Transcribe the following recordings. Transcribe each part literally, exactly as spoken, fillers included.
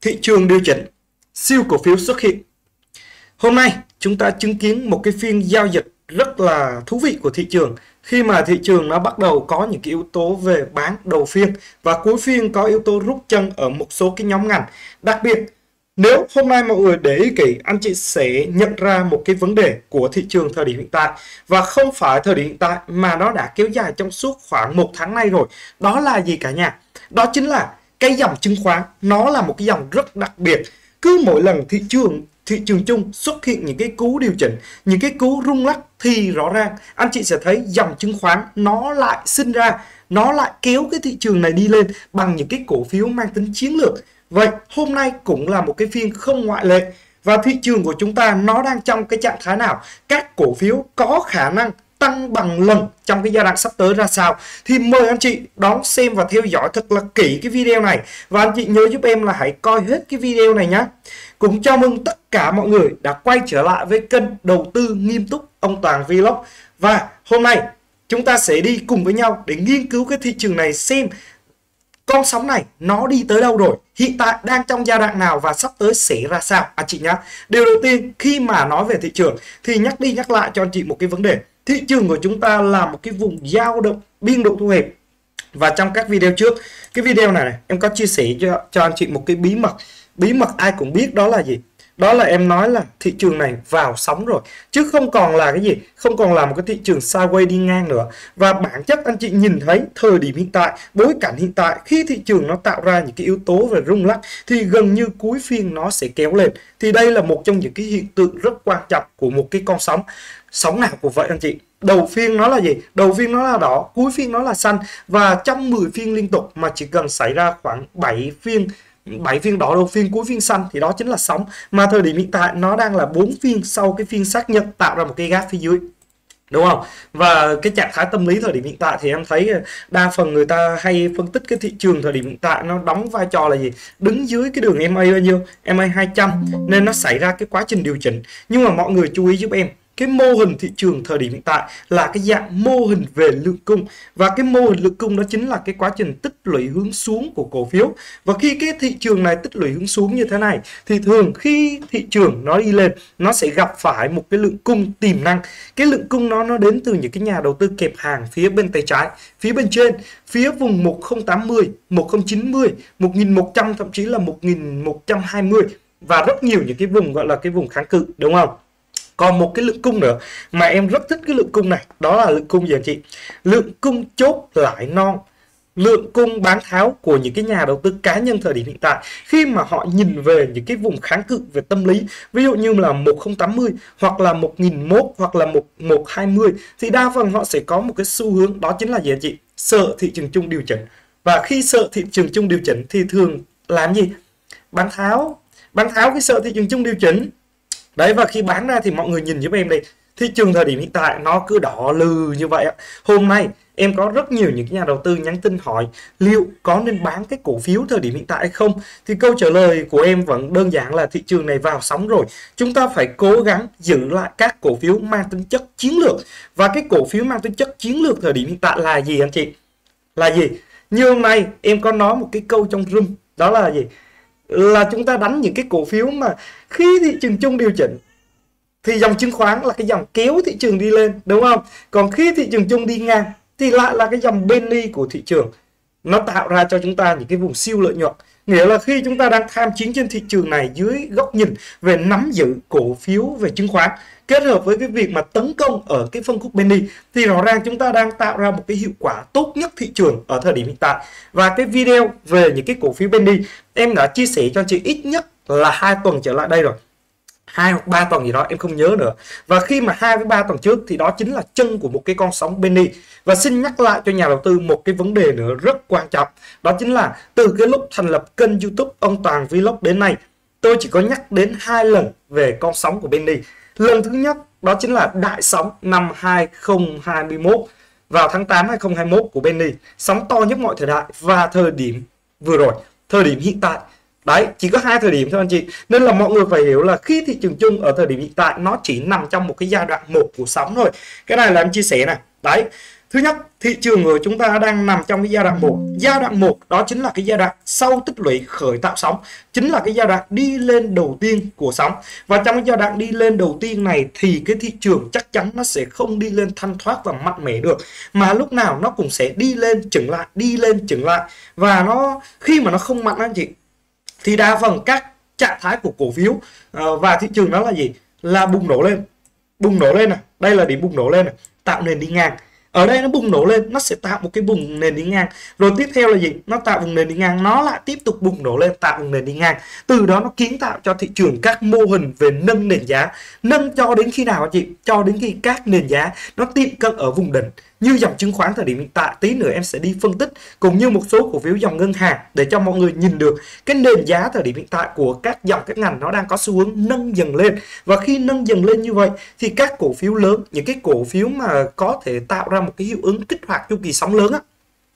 thị trường điều chỉnh, siêu cổ phiếu xuất hiện. Hôm nay chúng ta chứng kiến một cái phiên giao dịch rất là thú vị của thị trường, khi mà thị trường nó bắt đầu có những cái yếu tố về bán đầu phiên và cuối phiên có yếu tố rút chân ở một số cái nhóm ngành. Đặc biệt nếu hôm nay mọi người để ý kỹ, anh chị sẽ nhận ra một cái vấn đề của thị trường thời điểm hiện tại, và không phải thời điểm hiện tại mà nó đã kéo dài trong suốt khoảng một tháng nay rồi. Đó là gì cả nhà? Đó chính là cái dòng chứng khoán, nó là một cái dòng rất đặc biệt. Cứ mỗi lần thị trường thị trường chung xuất hiện những cái cú điều chỉnh, những cái cú rung lắc, thì rõ ràng anh chị sẽ thấy dòng chứng khoán nó lại sinh ra, nó lại kéo cái thị trường này đi lên bằng những cái cổ phiếu mang tính chiến lược. Vậy hôm nay cũng là một cái phiên không ngoại lệ, và thị trường của chúng ta nó đang trong cái trạng thái nào? Các cổ phiếu có khả năng tăng bằng lần trong cái giai đoạn sắp tới ra sao? Thì mời anh chị đón xem và theo dõi thật là kỹ cái video này. Và anh chị nhớ giúp em là hãy coi hết cái video này nhé. Cũng chào mừng tất cả mọi người đã quay trở lại với kênh Đầu tư nghiêm túc ông Toàn Vlog. Và hôm nay chúng ta sẽ đi cùng với nhau để nghiên cứu cái thị trường này, xem con sóng này nó đi tới đâu rồi, hiện tại đang trong giai đoạn nào và sắp tới sẽ ra sao anh chị nhé. Điều đầu tiên khi mà nói về thị trường thì nhắc đi nhắc lại cho anh chị một cái vấn đề. Thị trường của chúng ta là một cái vùng dao động biên độ thu hẹp. Và trong các video trước, cái video này, này em có chia sẻ cho, cho anh chị một cái bí mật. Bí mật ai cũng biết, đó là gì? Đó là em nói là thị trường này vào sóng rồi, chứ không còn là cái gì, không còn là một cái thị trường sideways đi ngang nữa. Và bản chất anh chị nhìn thấy thời điểm hiện tại, bối cảnh hiện tại, khi thị trường nó tạo ra những cái yếu tố về rung lắc thì gần như cuối phiên nó sẽ kéo lên. Thì đây là một trong những cái hiện tượng rất quan trọng của một cái con sóng. Sóng nào cũng vậy anh chị. Đầu phiên nó là gì? Đầu phiên nó là đỏ, cuối phiên nó là xanh. Và trong mười phiên liên tục mà chỉ cần xảy ra khoảng bảy phiên bảy phiên đỏ đầu phiên cuối phiên xanh thì đó chính là sóng. Mà thời điểm hiện tại nó đang là bốn phiên sau cái phiên xác nhận tạo ra một cái gap phía dưới, đúng không? Và cái trạng thái tâm lý thời điểm hiện tại thì em thấy đa phần người ta hay phân tích cái thị trường thời điểm hiện tại nó đóng vai trò là gì? Đứng dưới cái đường em a bao nhiêu? em a hai trăm, nên nó xảy ra cái quá trình điều chỉnh. Nhưng mà mọi người chú ý giúp em, cái mô hình thị trường thời điểm hiện tại là cái dạng mô hình về lượng cung, và cái mô hình lượng cung đó chính là cái quá trình tích lũy hướng xuống của cổ phiếu. Và khi cái thị trường này tích lũy hướng xuống như thế này thì thường khi thị trường nó đi lên, nó sẽ gặp phải một cái lượng cung tiềm năng. Cái lượng cung nó nó đến từ những cái nhà đầu tư kẹp hàng phía bên tay trái, phía bên trên, phía vùng một không tám không, một không chín không, một nghìn một trăm, thậm chí là một nghìn một trăm hai mươi, và rất nhiều những cái vùng gọi là cái vùng kháng cự, đúng không? Còn một cái lượng cung nữa mà em rất thích cái lượng cung này, đó là lượng cung gì anh chị? Lượng cung chốt lãi non, lượng cung bán tháo của những cái nhà đầu tư cá nhân thời điểm hiện tại, khi mà họ nhìn về những cái vùng kháng cự về tâm lý, ví dụ như là một không tám không hoặc là một nghìn một hoặc là một nghìn một trăm hai mươi, thì đa phần họ sẽ có một cái xu hướng, đó chính là gì anh chị? Sợ thị trường chung điều chỉnh. Và khi sợ thị trường chung điều chỉnh thì thường làm gì? Bán tháo. Bán tháo cái sợ thị trường chung điều chỉnh. Đấy, và khi bán ra thì mọi người nhìn giúp em đây, thị trường thời điểm hiện tại nó cứ đỏ lừ như vậy. Hôm nay em có rất nhiều những nhà đầu tư nhắn tin hỏi liệu có nên bán cái cổ phiếu thời điểm hiện tại hay không. Thì câu trả lời của em vẫn đơn giản là thị trường này vào sóng rồi, chúng ta phải cố gắng giữ lại các cổ phiếu mang tính chất chiến lược. Và cái cổ phiếu mang tính chất chiến lược thời điểm hiện tại là gì anh chị? Là gì? Như hôm nay em có nói một cái câu trong room, đó là gì? Là chúng ta đánh những cái cổ phiếu mà khi thị trường chung điều chỉnh thì dòng chứng khoán là cái dòng kéo thị trường đi lên, đúng không? Còn khi thị trường chung đi ngang thì lại là cái dòng penny của thị trường, nó tạo ra cho chúng ta những cái vùng siêu lợi nhuận. Nghĩa là khi chúng ta đang tham chiến trên thị trường này dưới góc nhìn về nắm giữ cổ phiếu về chứng khoán, kết hợp với cái việc mà tấn công ở cái phân khúc penny, thì rõ ràng chúng ta đang tạo ra một cái hiệu quả tốt nhất thị trường ở thời điểm hiện tại. Và cái video về những cái cổ phiếu penny em đã chia sẻ cho anh chị ít nhất là hai tuần trở lại đây rồi, hai hoặc ba tuần gì đó em không nhớ nữa. Và khi mà hai với ba tuần trước thì đó chính là chân của một cái con sóng penny. Và xin nhắc lại cho nhà đầu tư một cái vấn đề nữa rất quan trọng, đó chính là từ cái lúc thành lập kênh YouTube ông Toàn Vlog đến nay, tôi chỉ có nhắc đến hai lần về con sóng của penny. Lần thứ nhất đó chính là đại sóng năm hai không hai mốt vào tháng tám hai không hai mốt của penny, sóng to nhất mọi thời đại. Và thời điểm vừa rồi, thời điểm hiện tại, đấy, chỉ có hai thời điểm thôi anh chị. Nên là mọi người phải hiểu là khi thị trường chung ở thời điểm hiện tại nó chỉ nằm trong một cái giai đoạn một của sóng thôi. Cái này là em chia sẻ này. Đấy, Thứ nhất, thị trường của chúng ta đang nằm trong cái giai đoạn một. Giai đoạn một đó chính là cái giai đoạn sau tích lũy khởi tạo sóng, chính là cái giai đoạn đi lên đầu tiên của sóng. Và trong cái giai đoạn đi lên đầu tiên này thì cái thị trường chắc chắn nó sẽ không đi lên thanh thoát và mạnh mẽ được, mà lúc nào nó cũng sẽ đi lên chững lại, đi lên chững lại. Và nó khi mà nó không mạnh anh chị thì đa phần các trạng thái của cổ phiếu uh, và thị trường đó là gì? Là bùng nổ lên. Bùng nổ lên này, đây là điểm bùng nổ lên này, tạo nền đi ngang. Ở đây nó bùng nổ lên, nó sẽ tạo một cái vùng nền đi ngang. Rồi tiếp theo là gì? Nó tạo vùng nền đi ngang, nó lại tiếp tục bùng nổ lên, tạo vùng nền đi ngang. Từ đó nó kiến tạo cho thị trường các mô hình về nâng nền giá. Nâng cho đến khi nào anh chị? Cho đến khi các nền giá nó tiệm cận ở vùng đỉnh. Như dòng chứng khoán thời điểm hiện tại, tí nữa em sẽ đi phân tích, cũng như một số cổ phiếu dòng ngân hàng để cho mọi người nhìn được cái nền giá thời điểm hiện tại của các dòng các ngành nó đang có xu hướng nâng dần lên. Và khi nâng dần lên như vậy thì các cổ phiếu lớn, những cái cổ phiếu mà có thể tạo ra một cái hiệu ứng kích hoạt chu kỳ sóng lớn á,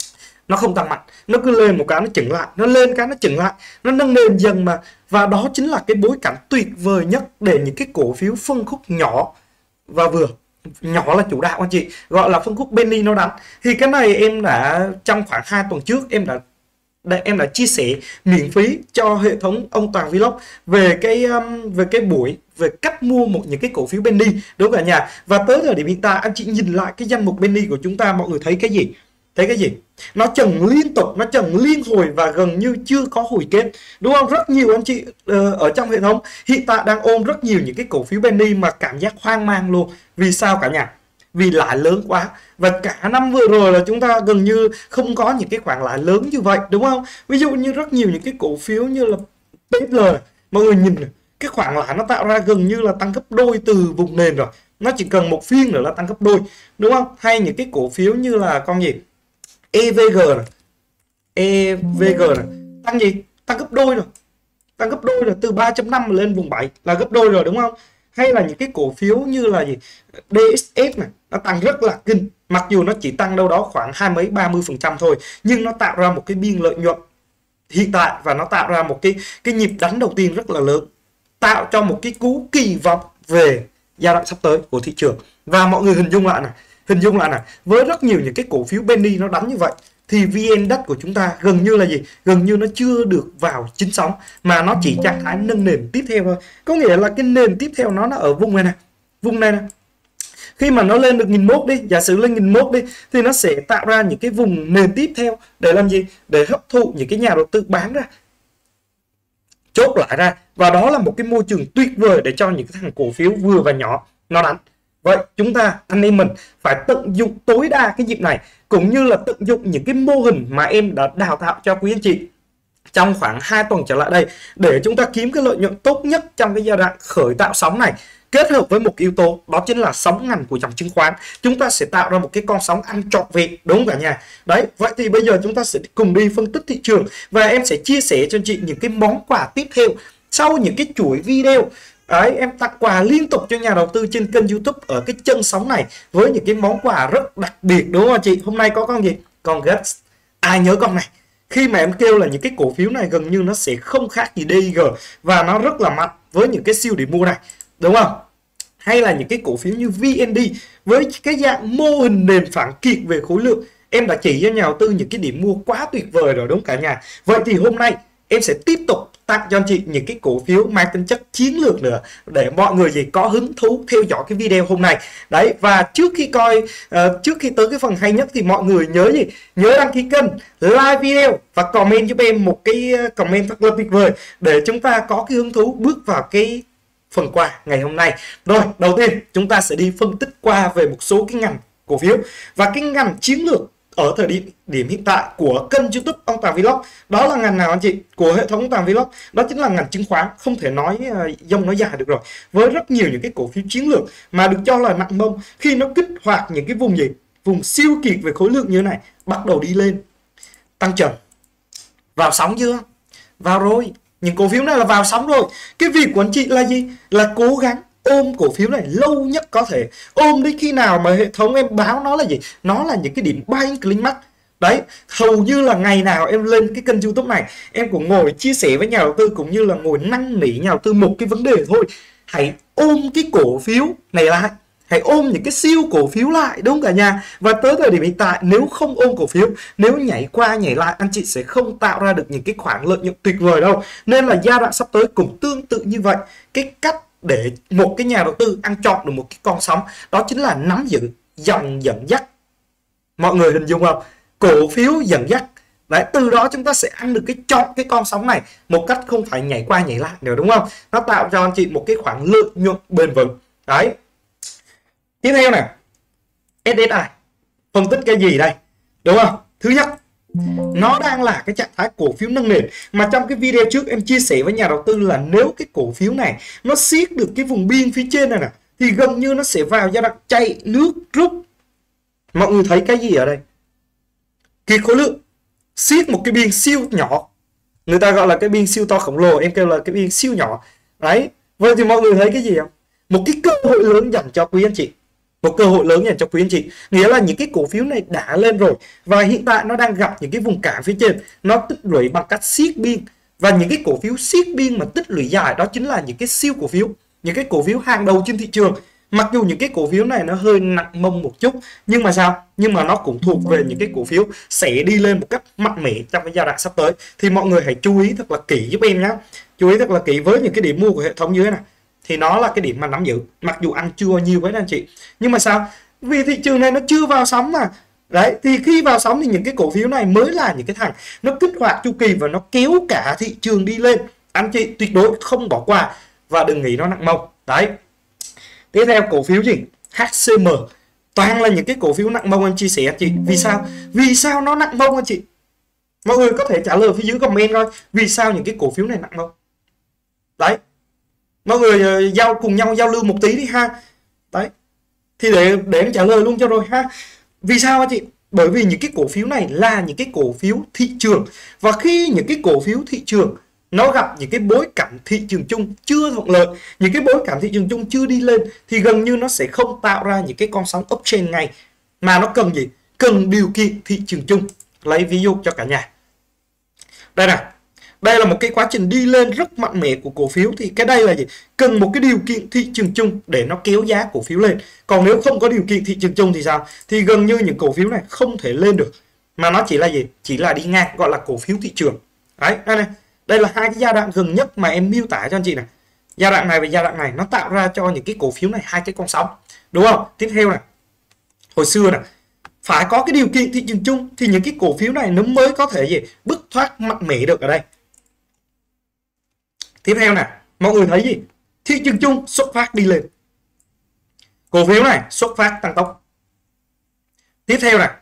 nó không tăng mạnh, nó cứ lên một cái nó chững lại, nó lên cái nó chững lại, nó nâng nền dần mà. Và đó chính là cái bối cảnh tuyệt vời nhất để những cái cổ phiếu phân khúc nhỏ và vừa, nhỏ là chủ đạo anh chị, gọi là phân khúc penny nó đánh. Thì cái này em đã trong khoảng hai tuần trước em đã Đây, em đã chia sẻ miễn phí cho hệ thống ông Toàn Vlog về cái um, về cái buổi về cách mua một những cái cổ phiếu penny, đúng cả nhà. Và tới thời điểm hiện tại anh chị nhìn lại cái danh mục penny của chúng ta, mọi người thấy cái gì? Thấy cái gì? Nó trần liên tục, nó trần liên hồi và gần như chưa có hồi kết, đúng không? Rất nhiều anh chị uh, ở trong hệ thống hiện tại đang ôm rất nhiều những cái cổ phiếu penny mà cảm giác hoang mang luôn. Vì sao cả nhà? Vì lãi lớn quá. Và cả năm vừa rồi là chúng ta gần như không có những cái khoản lãi lớn như vậy, đúng không? Ví dụ như rất nhiều những cái cổ phiếu như là pê ét lờ, mọi người nhìn này, cái khoản lãi nó tạo ra gần như là tăng gấp đôi từ vùng nền rồi. Nó chỉ cần một phiên nữa là tăng gấp đôi, đúng không? Hay những cái cổ phiếu như là con gì? e vê giê này. e vê giê này. Tăng gì? Tăng gấp đôi rồi. Tăng gấp đôi rồi, từ ba chấm năm lên vùng bảy là gấp đôi rồi, đúng không? Hay là những cái cổ phiếu như là gì? đê ích ép này, nó tăng rất là kinh. Mặc dù nó chỉ tăng đâu đó khoảng hai mấy ba mươi phần trăm thôi, nhưng nó tạo ra một cái biên lợi nhuận hiện tại và nó tạo ra một cái cái nhịp đánh đầu tiên rất là lớn, tạo cho một cái cú kỳ vọng về giai đoạn sắp tới của thị trường. Và mọi người hình dung lại này, hình dung lại này, với rất nhiều những cái cổ phiếu penny nó đánh như vậy thì vê en Index của chúng ta gần như là gì? Gần như nó chưa được vào chính sóng, mà nó chỉ trạng thái nâng nền tiếp theo thôi. Có nghĩa là cái nền tiếp theo nó nó ở vùng này này, vùng này này. Khi mà nó lên được nghìn mốt đi, giả sử lên nghìn mốt đi, thì nó sẽ tạo ra những cái vùng nền tiếp theo để làm gì? Để hấp thụ những cái nhà đầu tư bán ra, chốt lại ra. Và đó là một cái môi trường tuyệt vời để cho những cái thằng cổ phiếu vừa và nhỏ nó đánh. Vậy chúng ta, anh em mình phải tận dụng tối đa cái dịp này, cũng như là tận dụng những cái mô hình mà em đã đào tạo cho quý anh chị trong khoảng hai tuần trở lại đây, để chúng ta kiếm cái lợi nhuận tốt nhất trong cái giai đoạn khởi tạo sóng này. Kết hợp với một yếu tố, đó chính là sóng ngành của dòng chứng khoán, chúng ta sẽ tạo ra một cái con sóng ăn trọn vẹn, đúng cả nhà. Đấy, vậy thì bây giờ chúng ta sẽ cùng đi phân tích thị trường, và em sẽ chia sẻ cho anh chị những cái món quà tiếp theo sau những cái chuỗi video. Đấy, em tặng quà liên tục cho nhà đầu tư trên kênh YouTube ở cái chân sóng này với những cái món quà rất đặc biệt, đúng không chị? Hôm nay có con gì? Con Guts. Ai nhớ con này? Khi mà em kêu là những cái cổ phiếu này gần như nó sẽ không khác gì đê i giê và nó rất là mạnh với những cái siêu điểm mua này, đúng không? Hay là những cái cổ phiếu như vê en đê với cái dạng mô hình nền phản kiệt về khối lượng, em đã chỉ cho nhà đầu tư những cái điểm mua quá tuyệt vời rồi, đúng cả nhà. Vậy thì hôm nay em sẽ tiếp tục tặng cho anh chị những cái cổ phiếu mang tính chất chiến lược nữa, để mọi người gì có hứng thú theo dõi cái video hôm nay. Đấy, và trước khi coi uh, trước khi tới cái phần hay nhất thì mọi người nhớ gì? Nhớ đăng ký kênh, like video và comment giúp em một cái comment thật là tuyệt vời để chúng ta có cái hứng thú bước vào cái phần quà ngày hôm nay. Rồi, đầu tiên chúng ta sẽ đi phân tích qua về một số cái ngành cổ phiếu và cái ngành chiến lược ở thời điểm, điểm hiện tại của kênh YouTube ông Toàn Vlog. Đó là ngành nào anh chị? Của hệ thống Toàn Vlog, đó chính là ngành chứng khoán. Không thể nói uh, dông nói dài được rồi. Với rất nhiều những cái cổ phiếu chiến lược mà được cho là nặng mông, khi nó kích hoạt những cái vùng gì? Vùng siêu kiệt về khối lượng như thế này, bắt đầu đi lên, tăng trần. Vào sóng chưa? Vào rồi. Những cổ phiếu này là vào sóng rồi. Cái việc của anh chị là gì? Là cố gắng ôm cổ phiếu này lâu nhất có thể. Ôm đến khi nào mà hệ thống em báo nó là gì? Nó là những cái điểm buy climax. Đấy, hầu như là ngày nào em lên cái kênh YouTube này, em cũng ngồi chia sẻ với nhà đầu tư, cũng như là ngồi năn nỉ nhà đầu tư một cái vấn đề thôi. Hãy ôm cái cổ phiếu này lại. hãy ôm những cái siêu cổ phiếu lại, đúng không cả nhà? Và tới thời điểm hiện tại nếu không ôm cổ phiếu, nếu nhảy qua nhảy lại, anh chị sẽ không tạo ra được những cái khoản lợi nhuận tuyệt vời đâu. Nên là giai đoạn sắp tới cũng tương tự như vậy. Cái cách để một cái nhà đầu tư ăn chọn được một cái con sóng đó chính là nắm giữ dòng dẫn dắt. Mọi người hình dung không? Cổ phiếu dẫn dắt. Đấy, từ đó chúng ta sẽ ăn được cái chọn cái con sóng này một cách không phải nhảy qua nhảy lại nữa, đúng không? Nó tạo cho anh chị một cái khoản lợi nhuận bền vững. Đấy. Tiếp theo này, ét ét i phân tích cái gì đây? Đúng không? Thứ nhất, nó đang là cái trạng thái cổ phiếu nâng nền, mà trong cái video trước em chia sẻ với nhà đầu tư là nếu cái cổ phiếu này nó siết được cái vùng biên phía trên này nè thì gần như nó sẽ vào giai đoạn chạy nước rút. Mọi người thấy cái gì ở đây? Cái khối lượng siết một cái biên siêu nhỏ, người ta gọi là cái biên siêu to khổng lồ, em kêu là cái biên siêu nhỏ. Đấy, vậy thì mọi người thấy cái gì không? Một cái cơ hội lớn dành cho quý anh chị, một cơ hội lớn dành cho quý anh chị, nghĩa là những cái cổ phiếu này đã lên rồi và hiện tại nó đang gặp những cái vùng cản phía trên, nó tích lũy bằng cách siết biên. Và những cái cổ phiếu siết biên mà tích lũy dài đó chính là những cái siêu cổ phiếu, những cái cổ phiếu hàng đầu trên thị trường. Mặc dù những cái cổ phiếu này nó hơi nặng mông một chút, nhưng mà sao? Nhưng mà nó cũng thuộc về những cái cổ phiếu sẽ đi lên một cách mạnh mẽ trong cái giai đoạn sắp tới. Thì mọi người hãy chú ý thật là kỹ giúp em nhé. Chú ý thật là kỹ với những cái điểm mua của hệ thống như thế này. Thì nó là cái điểm mà nắm giữ. Mặc dù ăn chưa nhiều với anh chị. Nhưng mà sao? Vì thị trường này nó chưa vào sóng mà. Đấy, thì khi vào sóng thì những cái cổ phiếu này mới là những cái thằng nó kích hoạt chu kỳ và nó kéo cả thị trường đi lên. Anh chị tuyệt đối không bỏ qua và đừng nghĩ nó nặng mông. Đấy. Tiếp theo cổ phiếu gì? hát xê em. Toàn là những cái cổ phiếu nặng mông em chia sẻ anh chị. Vì sao? Vì sao nó nặng mông anh chị? Mọi người có thể trả lời phía dưới comment coi. Vì sao những cái cổ phiếu này nặng mông? Đấy. Mọi người giao cùng nhau giao lưu một tí đi ha. Đấy. Thì để để em trả lời luôn cho rồi ha. Vì sao anh chị? Bởi vì những cái cổ phiếu này là những cái cổ phiếu thị trường. Và khi những cái cổ phiếu thị trường nó gặp những cái bối cảnh thị trường chung chưa thuận lợi, những cái bối cảnh thị trường chung chưa đi lên thì gần như nó sẽ không tạo ra những cái con sóng uptrend ngay, mà nó cần gì? Cần điều kiện thị trường chung. Lấy ví dụ cho cả nhà. Đây này, đây là một cái quá trình đi lên rất mạnh mẽ của cổ phiếu, thì cái đây là gì? Cần một cái điều kiện thị trường chung để nó kéo giá cổ phiếu lên. Còn nếu không có điều kiện thị trường chung thì sao? Thì gần như những cổ phiếu này không thể lên được, mà nó chỉ là gì? Chỉ là đi ngang, gọi là cổ phiếu thị trường. Đấy, đây này. Đây là hai cái giai đoạn gần nhất mà em miêu tả cho anh chị này. Giai đoạn này và giai đoạn này nó tạo ra cho những cái cổ phiếu này hai cái con sóng. Đúng không? Tiếp theo này. Hồi xưa này, phải có cái điều kiện thị trường chung thì những cái cổ phiếu này nó mới có thể gì? Bứt thoát mạnh mẽ được ở đây. Tiếp theo này, mọi người thấy gì? Thị trường chung xuất phát đi lên. Cổ phiếu này xuất phát tăng tốc. Tiếp theo này,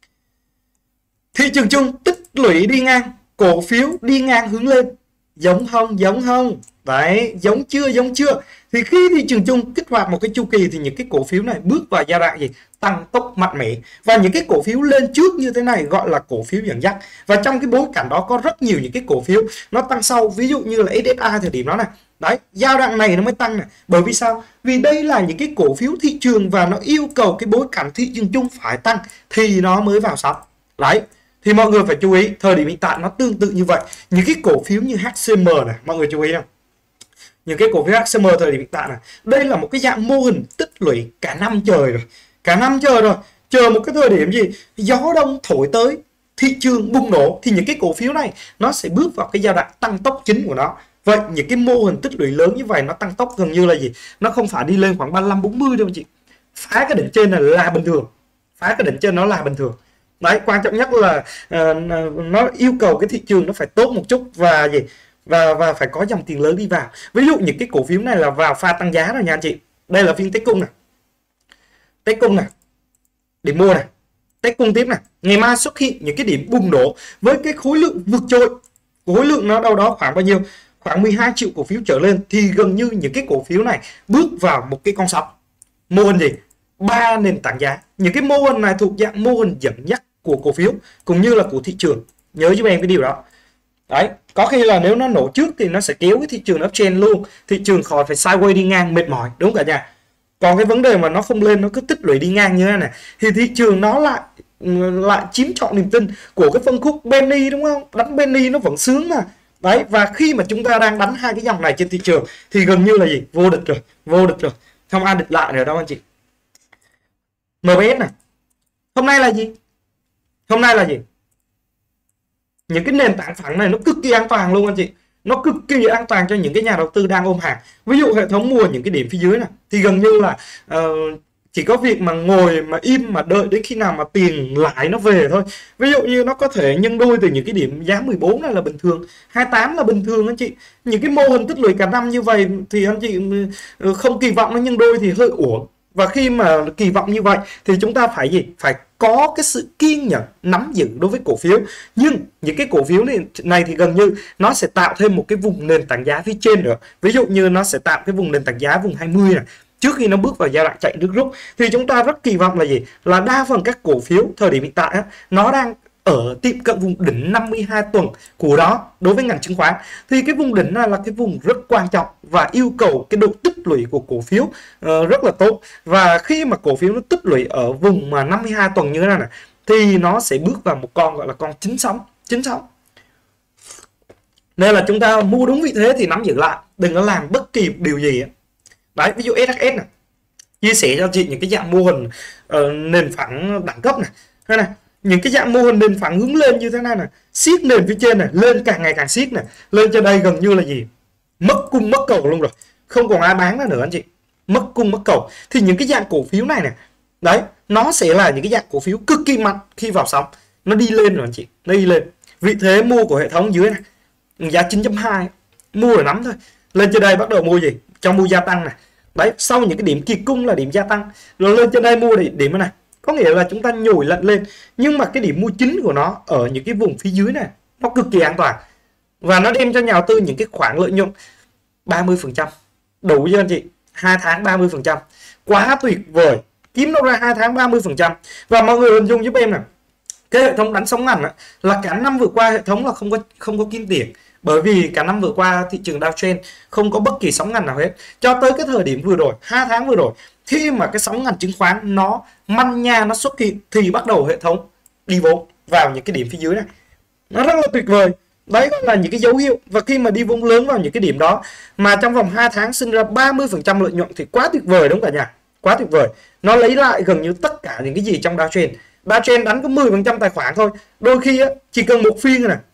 thị trường chung tích lũy đi ngang, cổ phiếu đi ngang hướng lên. Giống không? Giống không? Đấy, giống chưa? Giống chưa? Thì khi thị trường chung kích hoạt một cái chu kỳ thì những cái cổ phiếu này bước vào giai đoạn gì? Tăng tốc mạnh mẽ. Và những cái cổ phiếu lên trước như thế này gọi là cổ phiếu dẫn dắt. Và trong cái bối cảnh đó có rất nhiều những cái cổ phiếu nó tăng sau, ví dụ như là ét ét i thời điểm đó này. Đấy, giai đoạn này nó mới tăng này. Bởi vì sao? Vì đây là những cái cổ phiếu thị trường và nó yêu cầu cái bối cảnh thị trường chung phải tăng thì nó mới vào sóng. Đấy. Thì mọi người phải chú ý, thời điểm hiện tại nó tương tự như vậy. Những cái cổ phiếu như hát xê em này, mọi người chú ý nào. Những cái cổ phiếu hát xê em thời điểm hiện tại này, đây là một cái dạng mô hình tích lũy cả năm trời rồi. Cả năm trời rồi. Chờ một cái thời điểm gì? Gió đông thổi tới, thị trường bùng nổ thì những cái cổ phiếu này nó sẽ bước vào cái giai đoạn tăng tốc chính của nó. Vậy những cái mô hình tích lũy lớn như vậy nó tăng tốc gần như là gì? Nó không phải đi lên khoảng ba mươi lăm bốn mươi đâu anh chị. Phá cái đỉnh trên này là bình thường. Phá cái đỉnh trên nó là bình thường. Đấy, quan trọng nhất là uh, nó yêu cầu cái thị trường nó phải tốt một chút và gì và và phải có dòng tiền lớn đi vào. Ví dụ những cái cổ phiếu này là vào pha tăng giá rồi nha anh chị. Đây là phiên Tết Cung này, Tết Cung này, điểm mua này, Tết Cung tiếp này. Ngày mai xuất hiện những cái điểm bùng nổ với cái khối lượng vượt trội, khối lượng nó đâu đó khoảng bao nhiêu, khoảng mười hai triệu cổ phiếu trở lên, thì gần như những cái cổ phiếu này bước vào một cái con sóng. Mô hình gì? Ba nền tảng giá. Những cái mô hình này thuộc dạng mô hình dẫn dắt của cổ phiếu cũng như là của thị trường. Nhớ giúp em cái điều đó. Đấy, có khi là nếu nó nổ trước thì nó sẽ kéo cái thị trường uptrend luôn, thị trường khỏi phải sideways đi ngang mệt mỏi, đúng cả nhà. Còn cái vấn đề mà nó không lên, nó cứ tích lũy đi ngang như thế này thì thị trường nó lại lại chiếm trọn niềm tin của cái phân khúc penny, đúng không? Đánh penny nó vẫn sướng mà. Đấy, và khi mà chúng ta đang đánh hai cái dòng này trên thị trường thì gần như là gì? Vô địch rồi, vô địch rồi. Không ai địch lại nữa đâu anh chị. em bê ét này. Hôm nay là gì? Hôm nay là gì? Những cái nền tảng phẳng này nó cực kỳ an toàn luôn anh chị. Nó cực kỳ an toàn cho những cái nhà đầu tư đang ôm hàng. Ví dụ hệ thống mua những cái điểm phía dưới này thì gần như là uh, chỉ có việc mà ngồi mà im mà đợi đến khi nào mà tiền lãi nó về thôi. Ví dụ như nó có thể nhân đôi từ những cái điểm giá mười bốn này là bình thường, hai mươi tám là bình thường anh chị. Những cái mô hình tích lũy cả năm như vậy thì anh chị không kỳ vọng nó nhân đôi thì hơi uổng. Và khi mà kỳ vọng như vậy thì chúng ta phải gì? Phải có cái sự kiên nhẫn nắm giữ đối với cổ phiếu. Nhưng những cái cổ phiếu này, này thì gần như nó sẽ tạo thêm một cái vùng nền tảng giá phía trên nữa. Ví dụ như nó sẽ tạo cái vùng nền tảng giá vùng hai mươi này trước khi nó bước vào giai đoạn chạy nước rút. Thì chúng ta rất kỳ vọng là gì? Là đa phần các cổ phiếu thời điểm hiện tại á, nó đang ở tiệm cận vùng đỉnh năm mươi hai tuần của đó đối với ngành chứng khoán. Thì cái vùng đỉnh này là cái vùng rất quan trọng và yêu cầu cái độ tích lũy của cổ phiếu uh, rất là tốt. Và khi mà cổ phiếu nó tích lũy ở vùng mà năm mươi hai tuần như thế này, này thì nó sẽ bước vào một con gọi là con chính sóng, chính sóng. Nên là chúng ta mua đúng vị thế thì nắm giữ lại, đừng có làm bất kỳ điều gì ấy. Đấy, ví dụ ét hát ét này, chia sẻ cho chị những cái dạng mô hình uh, nền phẳng đẳng cấp này, hay này, những cái dạng mô hình nền phẳng hướng lên như thế này này, siết nền phía trên này, lên càng ngày càng siết này, lên trên đây gần như là gì? Mất cung mất cầu luôn rồi, không còn ai bán nữa anh chị, mất cung mất cầu. Thì những cái dạng cổ phiếu này này, đấy, nó sẽ là những cái dạng cổ phiếu cực kỳ mạnh khi vào sóng, nó đi lên rồi anh chị, nó đi lên. Vị thế mua của hệ thống dưới này, giá chín chấm hai, mua rồi nắm thôi, lên trên đây bắt đầu mua gì? Cho mua gia tăng này. Đấy, sau những cái điểm kiệt cung là điểm gia tăng, rồi lên trên đây mua điểm điểm này, có nghĩa là chúng ta nhồi lận lên. Nhưng mà cái điểm mua chính của nó ở những cái vùng phía dưới này nó cực kỳ an toàn và nó đem cho nhà đầu tư những cái khoản lợi nhuận ba mươi phần trăm, đủ cho anh chị hai tháng ba mươi phần trăm, quá tuyệt vời, kiếm nó ra hai tháng ba mươi phần trăm. Và mọi người hình dung giúp em này, cái hệ thống đánh sóng ngắn là cả năm vừa qua hệ thống là không có không có kiếm tiền, bởi vì cả năm vừa qua thị trường Dow Jones không có bất kỳ sóng ngắn nào hết, cho tới cái thời điểm vừa rồi, hai tháng vừa rồi, khi mà cái sóng ngắn chứng khoán nó manh nha nó xuất hiện thì bắt đầu hệ thống đi vốn vào những cái điểm phía dưới này, nó rất là tuyệt vời. Đấy là những cái dấu hiệu. Và khi mà đi vốn lớn vào những cái điểm đó mà trong vòng hai tháng sinh ra ba mươi phần trăm lợi nhuận thì quá tuyệt vời đúng cả nhà, quá tuyệt vời. Nó lấy lại gần như tất cả những cái gì trong Dow Jones. Dow Jones đánh có mười phần trăm tài khoản thôi, đôi khi á, chỉ cần một phiên này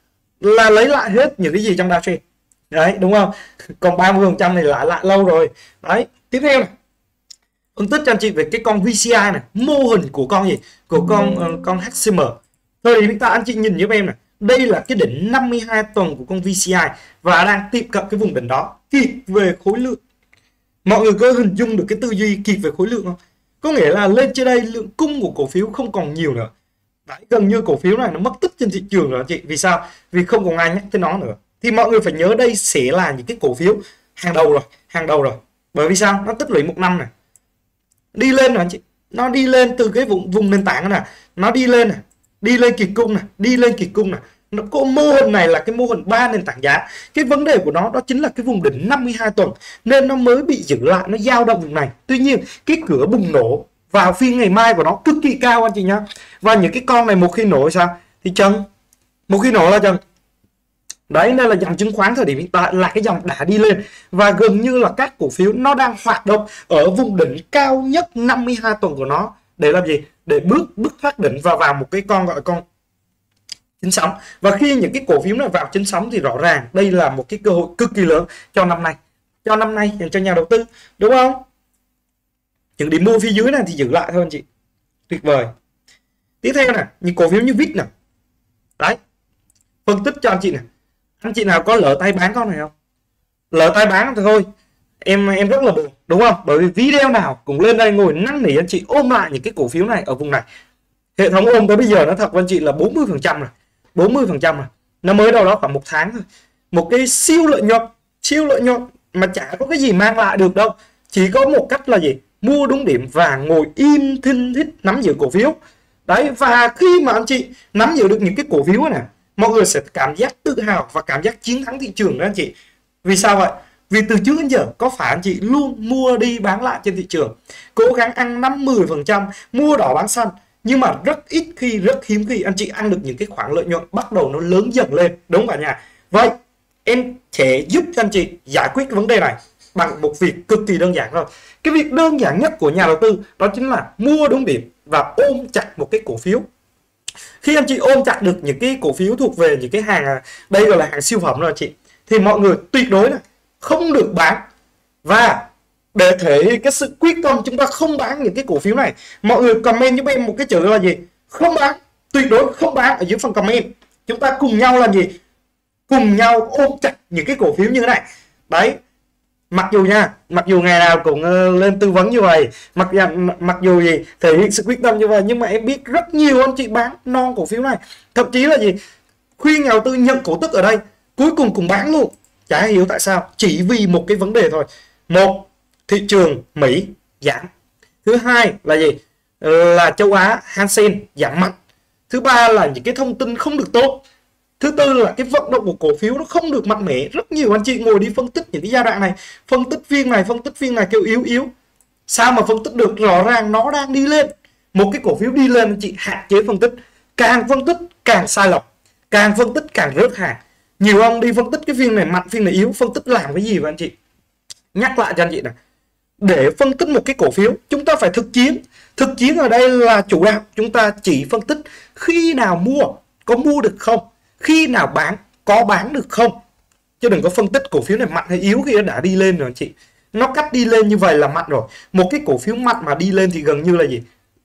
là lấy lại hết những cái gì trong Dow Jones. Đấy, đúng không? Còn ba mươi phần trăm này lại lại lâu rồi. Đấy, tiếp theo này, phân tích cho anh chị về cái con vê xê i này, mô hình của con gì? Của con uh, con hát xê em. Thời điểm chúng ta anh chị nhìn giúp em này, đây là cái đỉnh năm mươi hai tuần của con vê xê i và đang tiếp cận cái vùng đỉnh đó, kịp về khối lượng. Mọi người có hình dung được cái tư duy kịp về khối lượng không? Có nghĩa là lên trên đây lượng cung của cổ phiếu không còn nhiều nữa. Đấy, gần như cổ phiếu này nó mất tích trên thị trường rồi anh chị. Vì sao? Vì không còn ai nhắc tới nó nữa. Thì mọi người phải nhớ đây sẽ là những cái cổ phiếu hàng đầu rồi, hàng đầu rồi. Bởi vì sao? Nó tích lũy một năm này, đi lên rồi anh chị, nó đi lên từ cái vùng vùng nền tảng này, nó đi lên này, đi lên kiệt cung này, đi lên kiệt cung này. Nó có mô hình này là cái mô hình ba nền tảng giá. Cái vấn đề của nó đó chính là cái vùng đỉnh năm mươi hai tuần nên nó mới bị giữ lại, nó dao động vùng này. Tuy nhiên cái cửa bùng nổ vào phiên ngày mai của nó cực kỳ cao anh chị nhá. Và những cái con này một khi nổ sao thì chân, một khi nổ là chân. Đấy, nên là dòng chứng khoán thời điểm hiện tại là cái dòng đã đi lên và gần như là các cổ phiếu nó đang hoạt động ở vùng đỉnh cao nhất năm mươi hai tuần của nó để làm gì? Để bước bước thoát đỉnh và vào một cái con gọi là con chính sóng. Và khi những cái cổ phiếu này vào chính sóng thì rõ ràng đây là một cái cơ hội cực kỳ lớn cho năm nay, cho năm nay dành cho nhà đầu tư, đúng không? Những điểm mua phía dưới này thì giữ lại thôi anh chị, tuyệt vời. Tiếp theo này, những cổ phiếu như vê i tê này, đấy, phân tích cho anh chị này. Anh chị nào có lỡ tay bán con này không? Lỡ tay bán thì thôi em em rất là buồn, đúng không? Bởi vì video nào cũng lên đây ngồi năn nỉ anh chị ôm lại những cái cổ phiếu này ở vùng này. Hệ thống ôm tới bây giờ nó thật với anh chị là bốn mươi phần trăm rồi, bốn mươi phần trăm rồi. Nó mới đâu đó khoảng một tháng thôi. Một cái siêu lợi nhuận, siêu lợi nhuận mà chả có cái gì mang lại được đâu. Chỉ có một cách là gì? Mua đúng điểm và ngồi im thinh thích nắm giữ cổ phiếu. Đấy, và khi mà anh chị nắm giữ được những cái cổ phiếu này, mọi người sẽ cảm giác tự hào và cảm giác chiến thắng thị trường đó anh chị. Vì sao vậy? Vì từ trước đến giờ có phải anh chị luôn mua đi bán lại trên thị trường, cố gắng ăn năm mười phần trăm, mua đỏ bán xanh, nhưng mà rất ít khi, rất hiếm khi anh chị ăn được những cái khoản lợi nhuận bắt đầu nó lớn dần lên, đúng không cả nhà? Vậy em sẽ giúp cho anh chị giải quyết cái vấn đề này bằng một việc cực kỳ đơn giản thôi. Cái việc đơn giản nhất của nhà đầu tư đó chính là mua đúng điểm và ôm chặt một cái cổ phiếu. Khi anh chị ôm chặt được những cái cổ phiếu thuộc về những cái hàng, đây gọi là hàng siêu phẩm rồi chị, thì mọi người tuyệt đối là không được bán. Và để thể hiện cái sự quyết tâm chúng ta không bán những cái cổ phiếu này, mọi người comment giúp em một cái chữ là gì? Không bán, tuyệt đối không bán ở dưới phần comment. Chúng ta cùng nhau làm gì? Cùng nhau ôm chặt những cái cổ phiếu như thế này. Đấy, mặc dù nha, mặc dù ngày nào cũng uh, lên tư vấn như vậy, mặc mặc dù gì thể hiện sự quyết tâm như vậy, nhưng mà em biết rất nhiều anh chị bán non cổ phiếu này, thậm chí là gì khuyên nhà đầu tư nhận cổ tức ở đây, cuối cùng cùng bán luôn. Chả hiểu tại sao, chỉ vì một cái vấn đề thôi. Một, thị trường Mỹ giảm. Thứ hai là gì? Là châu Á Hang Seng giảm mạnh. Thứ ba là những cái thông tin không được tốt. Thứ tư là cái vận động của cổ phiếu nó không được mạnh mẽ. Rất nhiều anh chị ngồi đi phân tích những cái giai đoạn này, phân tích phiên này, phân tích phiên này kêu yếu yếu. Sao mà phân tích được? Rõ ràng nó đang đi lên. Một cái cổ phiếu đi lên anh chị hạn chế phân tích. Càng phân tích càng sai lầm, càng phân tích càng rớt hàng. Nhiều ông đi phân tích cái phiên này mạnh, phiên này yếu, phân tích làm cái gì vậy anh chị? Nhắc lại cho anh chị này, để phân tích một cái cổ phiếu chúng ta phải thực chiến. Thực chiến ở đây là chủ đạo. Chúng ta chỉ phân tích khi nào mua, có mua được không, khi nào bán, có bán được không. Chứ đừng có phân tích cổ phiếu này mạnh hay yếu khi nó đã đi lên rồi anh chị. Nó cắt đi lên như vậy là mạnh rồi. Một cái cổ phiếu mạnh mà đi lên thì gần như là gì?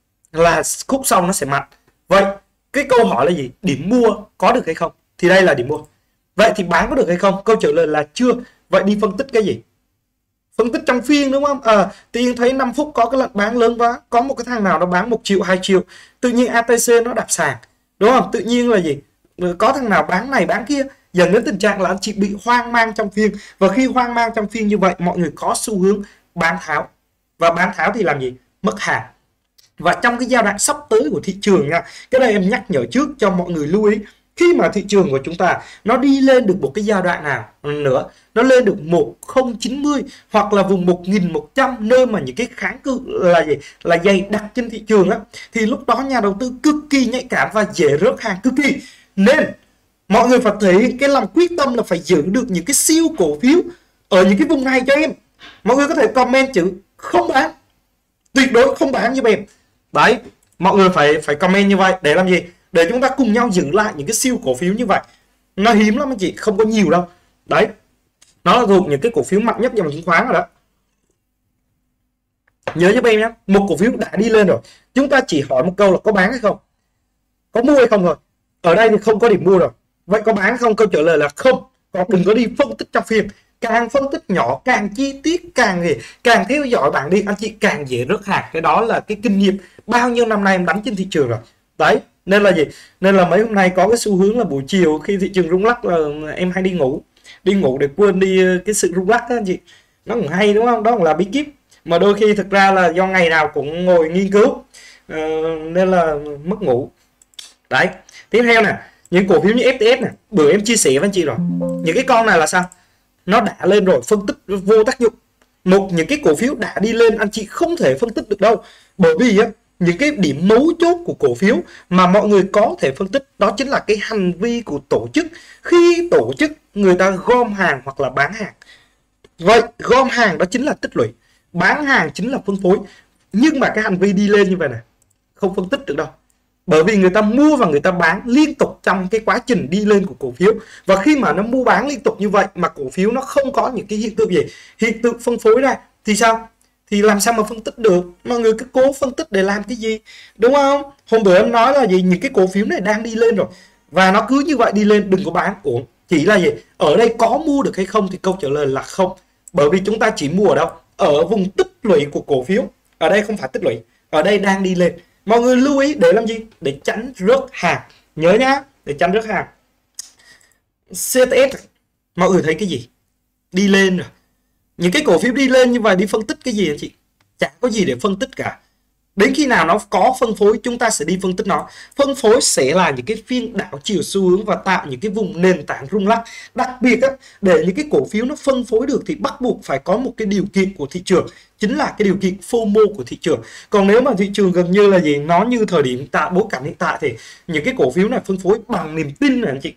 Là khúc sau nó sẽ mạnh. Vậy cái câu hỏi là gì? Điểm mua có được hay không? Thì đây là điểm mua. Vậy thì bán có được hay không? Câu trả lời là chưa. Vậy đi phân tích cái gì? Phân tích trong phiên đúng không? À, tự nhiên thấy năm phút có cái lệnh bán lớn quá, có một cái thằng nào nó bán một triệu, hai triệu, tự nhiên a tê xê nó đạp sàn, đúng không? Tự nhiên là gì? Có thằng nào bán này bán kia, dẫn đến tình trạng là anh chị bị hoang mang trong phiên. Và khi hoang mang trong phiên như vậy, mọi người có xu hướng bán tháo. Và bán tháo thì làm gì? Mất hàng. Và trong cái giai đoạn sắp tới của thị trường nha, cái này em nhắc nhở trước cho mọi người lưu ý. Khi mà thị trường của chúng ta nó đi lên được một cái giai đoạn nào nữa, nó lên được một không chín không hoặc là vùng một nghìn một trăm, nơi mà những cái kháng cự là gì? Là dày đặc trên thị trường á, thì lúc đó nhà đầu tư cực kỳ nhạy cảm và dễ rớt hàng cực kỳ. Nên mọi người phải thể hiện cái lòng quyết tâm là phải giữ được những cái siêu cổ phiếu ở những cái vùng này cho em. Mọi người có thể comment chữ không bán, tuyệt đối không bán giúp em. Đấy, mọi người phải phải comment như vậy để làm gì? Để chúng ta cùng nhau giữ lại những cái siêu cổ phiếu như vậy. Nó hiếm lắm anh chị, không có nhiều đâu. Đấy, nó là thuộc những cái cổ phiếu mạnh nhất dòng chứng khoán rồi đó. Nhớ giúp em nhé, một cổ phiếu đã đi lên rồi, chúng ta chỉ hỏi một câu là có bán hay không, có mua hay không rồi. Ở đây thì không có điểm mua rồi. Vậy có bán không? Câu trả lời là không. Còn đừng có đi phân tích trong phiên. Càng phân tích nhỏ, càng chi tiết, càng gì, càng theo dõi bảng đi, anh chị càng dễ rớt hàng. Cái đó là cái kinh nghiệm bao nhiêu năm nay em đánh trên thị trường rồi. Đấy, nên là gì? Nên là mấy hôm nay có cái xu hướng là buổi chiều khi thị trường rung lắc là em hay đi ngủ. Đi ngủ để quên đi cái sự rung lắc đó anh chị. Nó cũng hay đúng không? Đó cũng là bí kíp. Mà đôi khi thực ra là do ngày nào cũng ngồi nghiên cứu, ờ, nên là mất ngủ. Đấy, tiếp theo nè, những cổ phiếu như ép tê ét này, bữa em chia sẻ với anh chị rồi. Những cái con này là sao? Nó đã lên rồi, phân tích vô tác dụng. Một những cái cổ phiếu đã đi lên anh chị không thể phân tích được đâu. Bởi vì á, những cái điểm mấu chốt của cổ phiếu mà mọi người có thể phân tích đó chính là cái hành vi của tổ chức. Khi tổ chức người ta gom hàng hoặc là bán hàng. Vậy gom hàng đó chính là tích lũy, bán hàng chính là phân phối. Nhưng mà cái hành vi đi lên như vậy này không phân tích được đâu. Bởi vì người ta mua và người ta bán liên tục trong cái quá trình đi lên của cổ phiếu. Và khi mà nó mua bán liên tục như vậy mà cổ phiếu nó không có những cái hiện tượng gì, hiện tượng phân phối ra thì sao? Thì làm sao mà phân tích được? Mọi người cứ cố phân tích để làm cái gì? Đúng không? Hôm bữa em nói là gì? Những cái cổ phiếu này đang đi lên rồi và nó cứ như vậy đi lên, đừng có bán. Ủa, chỉ là gì? Ở đây có mua được hay không? Thì câu trả lời là không. Bởi vì chúng ta chỉ mua ở đâu? Ở vùng tích lũy của cổ phiếu. Ở đây không phải tích lũy, ở đây đang đi lên. Mọi người lưu ý để làm gì? Để tránh rớt hàng. Nhớ nhá, để tránh rớt hàng. xê tê ét, mọi người thấy cái gì? Đi lên rồi. Những cái cổ phiếu đi lên như vậy đi phân tích cái gì anh chị? Chả có gì để phân tích cả. Đến khi nào nó có phân phối chúng ta sẽ đi phân tích nó. Phân phối sẽ là những cái phiên đảo chiều xu hướng và tạo những cái vùng nền tảng rung lắc. Đặc biệt á, để những cái cổ phiếu nó phân phối được thì bắt buộc phải có một cái điều kiện của thị trường, chính là cái điều kiện FOMO của thị trường. Còn nếu mà thị trường gần như là gì, nó như thời điểm tại bối cảnh hiện tại thì những cái cổ phiếu này phân phối bằng niềm tin này anh chị.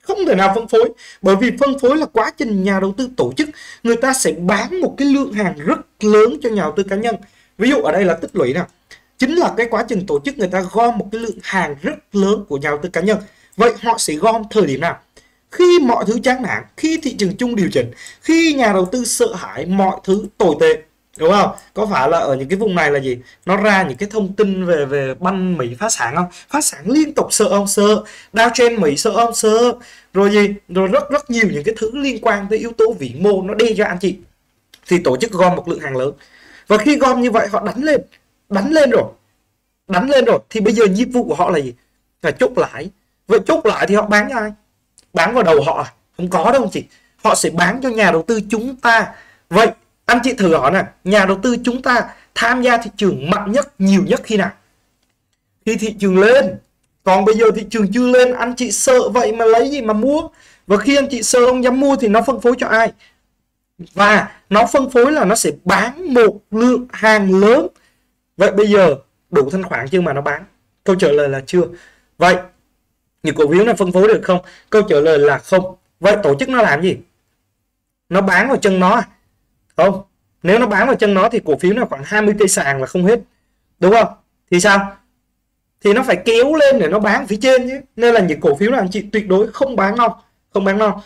Không thể nào phân phối, bởi vì phân phối là quá trình nhà đầu tư tổ chức, người ta sẽ bán một cái lượng hàng rất lớn cho nhà đầu tư cá nhân. Ví dụ ở đây là tích lũy nào, chính là cái quá trình tổ chức người ta gom một cái lượng hàng rất lớn của nhà đầu tư cá nhân. Vậy họ sẽ gom thời điểm nào? Khi mọi thứ chán nản, khi thị trường chung điều chỉnh, khi nhà đầu tư sợ hãi mọi thứ tồi tệ, đúng không? Có phải là ở những cái vùng này là gì? Nó ra những cái thông tin về về banh Mỹ phá sản không? Phá sản liên tục, sợ không? Sợ. Dow Jones Mỹ sợ không? Sợ. Rồi gì? Rồi rất rất nhiều những cái thứ liên quan tới yếu tố vĩ mô nó đe dọa anh chị. Thì tổ chức gom một lượng hàng lớn. Và khi gom như vậy họ đánh lên, đánh lên rồi. Đánh lên rồi thì bây giờ nhiệm vụ của họ là gì? Là chốt lại. Vậy chốt lại thì họ bán cho ai? Bán vào đầu họ à? Không có đâu anh chị. Họ sẽ bán cho nhà đầu tư chúng ta. Vậy anh chị thử hỏi nè, nhà đầu tư chúng ta tham gia thị trường mạnh nhất, nhiều nhất khi nào? Khi thị trường lên. Còn bây giờ thị trường chưa lên, anh chị sợ vậy mà lấy gì mà mua? Và khi anh chị sợ không dám mua thì nó phân phối cho ai? Và nó phân phối là nó sẽ bán một lượng hàng lớn. Vậy bây giờ đủ thanh khoản chưa mà nó bán? Câu trả lời là chưa. Vậy những cổ phiếu này phân phối được không? Câu trả lời là không. Vậy tổ chức nó làm gì? Nó bán vào chân nó à? Không. Nếu nó bán vào chân nó thì cổ phiếu nào khoảng hai mươi cây sàn là không hết. Đúng không? Thì sao? Thì nó phải kéo lên để nó bán phía trên chứ. Nên là những cổ phiếu này anh chị tuyệt đối không bán non. Không bán non.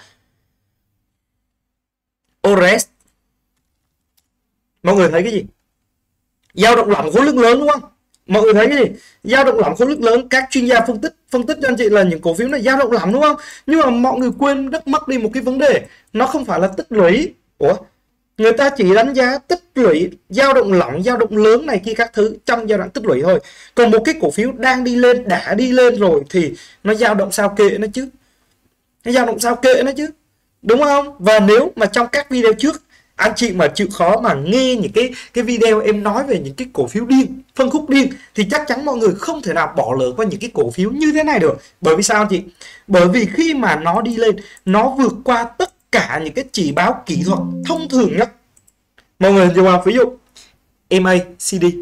o rờ ét. Mọi người thấy cái gì? Dao động lỏng khối lượng lớn đúng không? Mọi người thấy cái gì? Dao động lỏng khối lượng lớn. Các chuyên gia phân tích phân tích cho anh chị là những cổ phiếu này dao động lỏng đúng không? Nhưng mà mọi người quên rất mất đi một cái vấn đề. Nó không phải là tích lũy. Ủa? Người ta chỉ đánh giá tích lũy, dao động lỏng, dao động lớn này kia các thứ trong giai đoạn tích lũy thôi. Còn một cái cổ phiếu đang đi lên, đã đi lên rồi thì nó dao động sao kệ nó chứ. Nó dao động sao kệ nó chứ. Đúng không? Và nếu mà trong các video trước anh chị mà chịu khó mà nghe những cái cái video em nói về những cái cổ phiếu điên, phân khúc điên thì chắc chắn mọi người không thể nào bỏ lỡ qua những cái cổ phiếu như thế này được. Bởi vì sao anh chị? Bởi vì khi mà nó đi lên, nó vượt qua tất cả những cái chỉ báo kỹ thuật thông thường nhất. Mọi người dùng vào ví dụ em a xê đê,